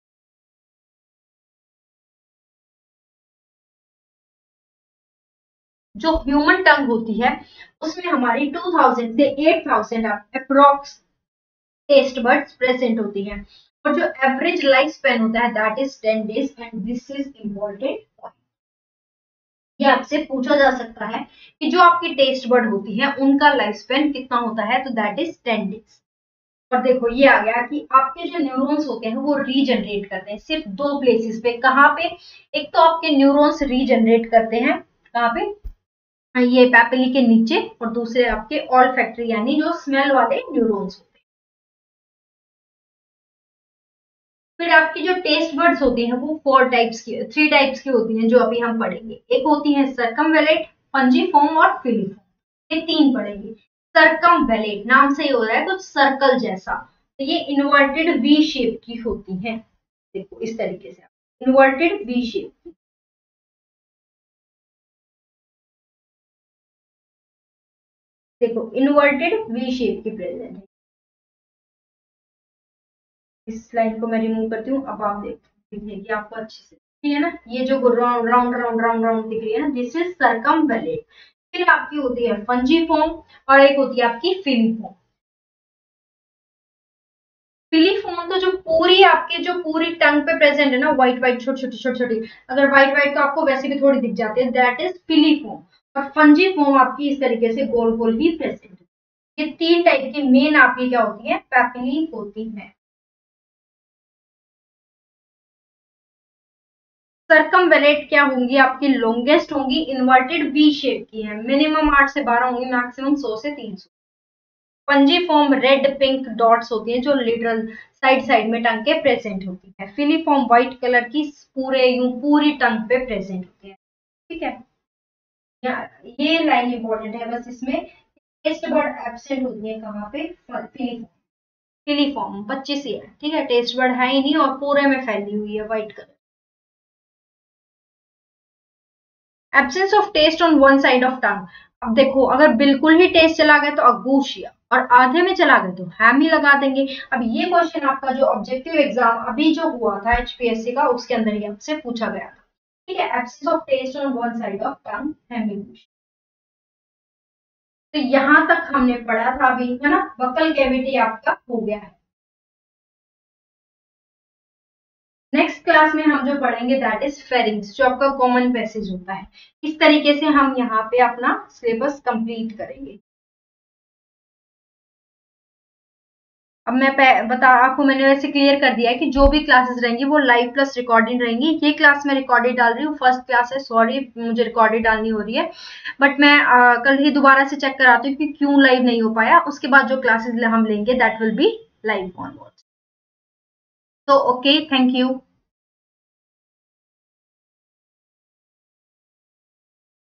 जो ह्यूमन टंग होती है उसमें हमारी 2000 से 8000 अप्रोक्स टेस्ट बर्ड्स प्रेजेंट होती हैं, और जो एवरेज लाइफ स्पेन होता है that is 10 days, and this is important. ये आपसे पूछा जा सकता है कि जो आपकी टेस्ट बर्ड होती है उनका लाइफ स्पेन कितना होता है, तो दैट इज 10 डेज। और देखो ये आ गया कि आपके जो न्यूरॉन्स होते हैं वो रीजनरेट करते हैं सिर्फ दो प्लेसेस पे। कहाँ पे? एक तो आपके न्यूरॉन्स रीजनरेट करते हैं कहाँ पे, ये पैपिली के नीचे, और दूसरे आपके ऑल फैक्ट्री यानी जो स्मेल वाले न्यूरॉन्स। फिर आपकी जो टेस्ट बर्ड्स होती हैं वो थ्री टाइप्स की होती हैं, जो अभी हम पढ़ेंगे। एक होती है सर्कमवेलेट, फंजीफॉर्म और फिलीफॉर्म। ये तीन पढ़ेंगे। सर्कमवेलेट नाम से ही हो रहा है कुछ सर्कल जैसा, तो ये इन्वर्टेड वी शेप की होती है। देखो इस तरीके से इन्वर्टेड वी शेप। देखो इन्वर्टेड वी शेप की प्रेजेंट है। इस लाइन को मैं रिमूव करती हूँ, अब आप देखिए आपको अच्छे से ठीक है ना, ये जो round round round round round दिख रही है ना, दिस इज सर्कमवेलेट। फिर आपकी होती है फंजीफॉर्म, और एक होती है आपकी फिलीफॉर्म। फिलीफॉर्म तो जो पूरी आपके जो पूरी टंग पे प्रेजेंट है ना, व्हाइट व्हाइट छोटी छोटी छोटी छोटी, अगर व्हाइट व्हाइट तो आपको वैसे भी थोड़ी दिख जाती है, दैट इज फिलीफॉर्म। और फंजीफॉर्म आपकी इस तरीके से गोल गोल ही प्रेजेंट है। ये तीन टाइप की मेन आपकी क्या होती है, पैपिली होती है। सर्कमवेलेट क्या होंगी, आपकी लॉन्गेस्ट होंगी, इन्वर्टेड वी शेप की है, मिनिमम 8 से 12 होंगी, मैक्सिमम 100 से 300। पंजीफॉर्म रेड पिंक डॉट्स होती हैं जो लिटरल साइड साइड में टंग के प्रेजेंट होती है। फिलीफॉर्म व्हाइट कलर की पूरे यूं पूरी टंग पे प्रेजेंट होती है। ठीक है, ये लाइन इंपॉर्टेंट है बस इसमें, टेस्ट बर्ड एब्सेंट होती है कहाँ पे, फिलीफॉर्म। फिलीफॉर्म 25 ही है, ठीक है, टेस्ट बर्ड है ही नहीं और पूरे में फैली हुई है white colour. Absence of taste on one side of tongue. अब देखो अगर बिल्कुल ही टेस्ट चला गया तो अगूशिया, और आधे में चला गया तो हैम ही लगा देंगे। अब ये क्वेश्चन आपका जो ऑब्जेक्टिव एग्जाम अभी जो हुआ था एचपीएससी का, उसके अंदर ही आपसे पूछा गया था, ठीक है। Absence of taste on one side of tongue, हेमिंग। तो यहां तक हमने पढ़ा था अभी, है ना, बकल कैविटी आपका हो गया है। नेक्स्ट क्लास में हम जो पढ़ेंगे दैट इज फेरिंग्स, जो आपका कॉमन पैसेज होता है। इस तरीके से हम यहाँ पे अपना सिलेबस कंप्लीट करेंगे। अब मैं आपको मैंने वैसे क्लियर कर दिया है कि जो भी क्लासेस रहेंगी वो लाइव प्लस रिकॉर्डिंग रहेंगी। ये क्लास मैं रिकॉर्डेड डाल रही हूँ, फर्स्ट क्लास है, सॉरी मुझे रिकॉर्डेड डालनी हो रही है, बट मैं कल ही दोबारा से चेक कराती हूँ कि क्यों लाइव नहीं हो पाया। उसके बाद जो क्लासेस हम लेंगे that will be live onwards. तो ओके, थैंक यू।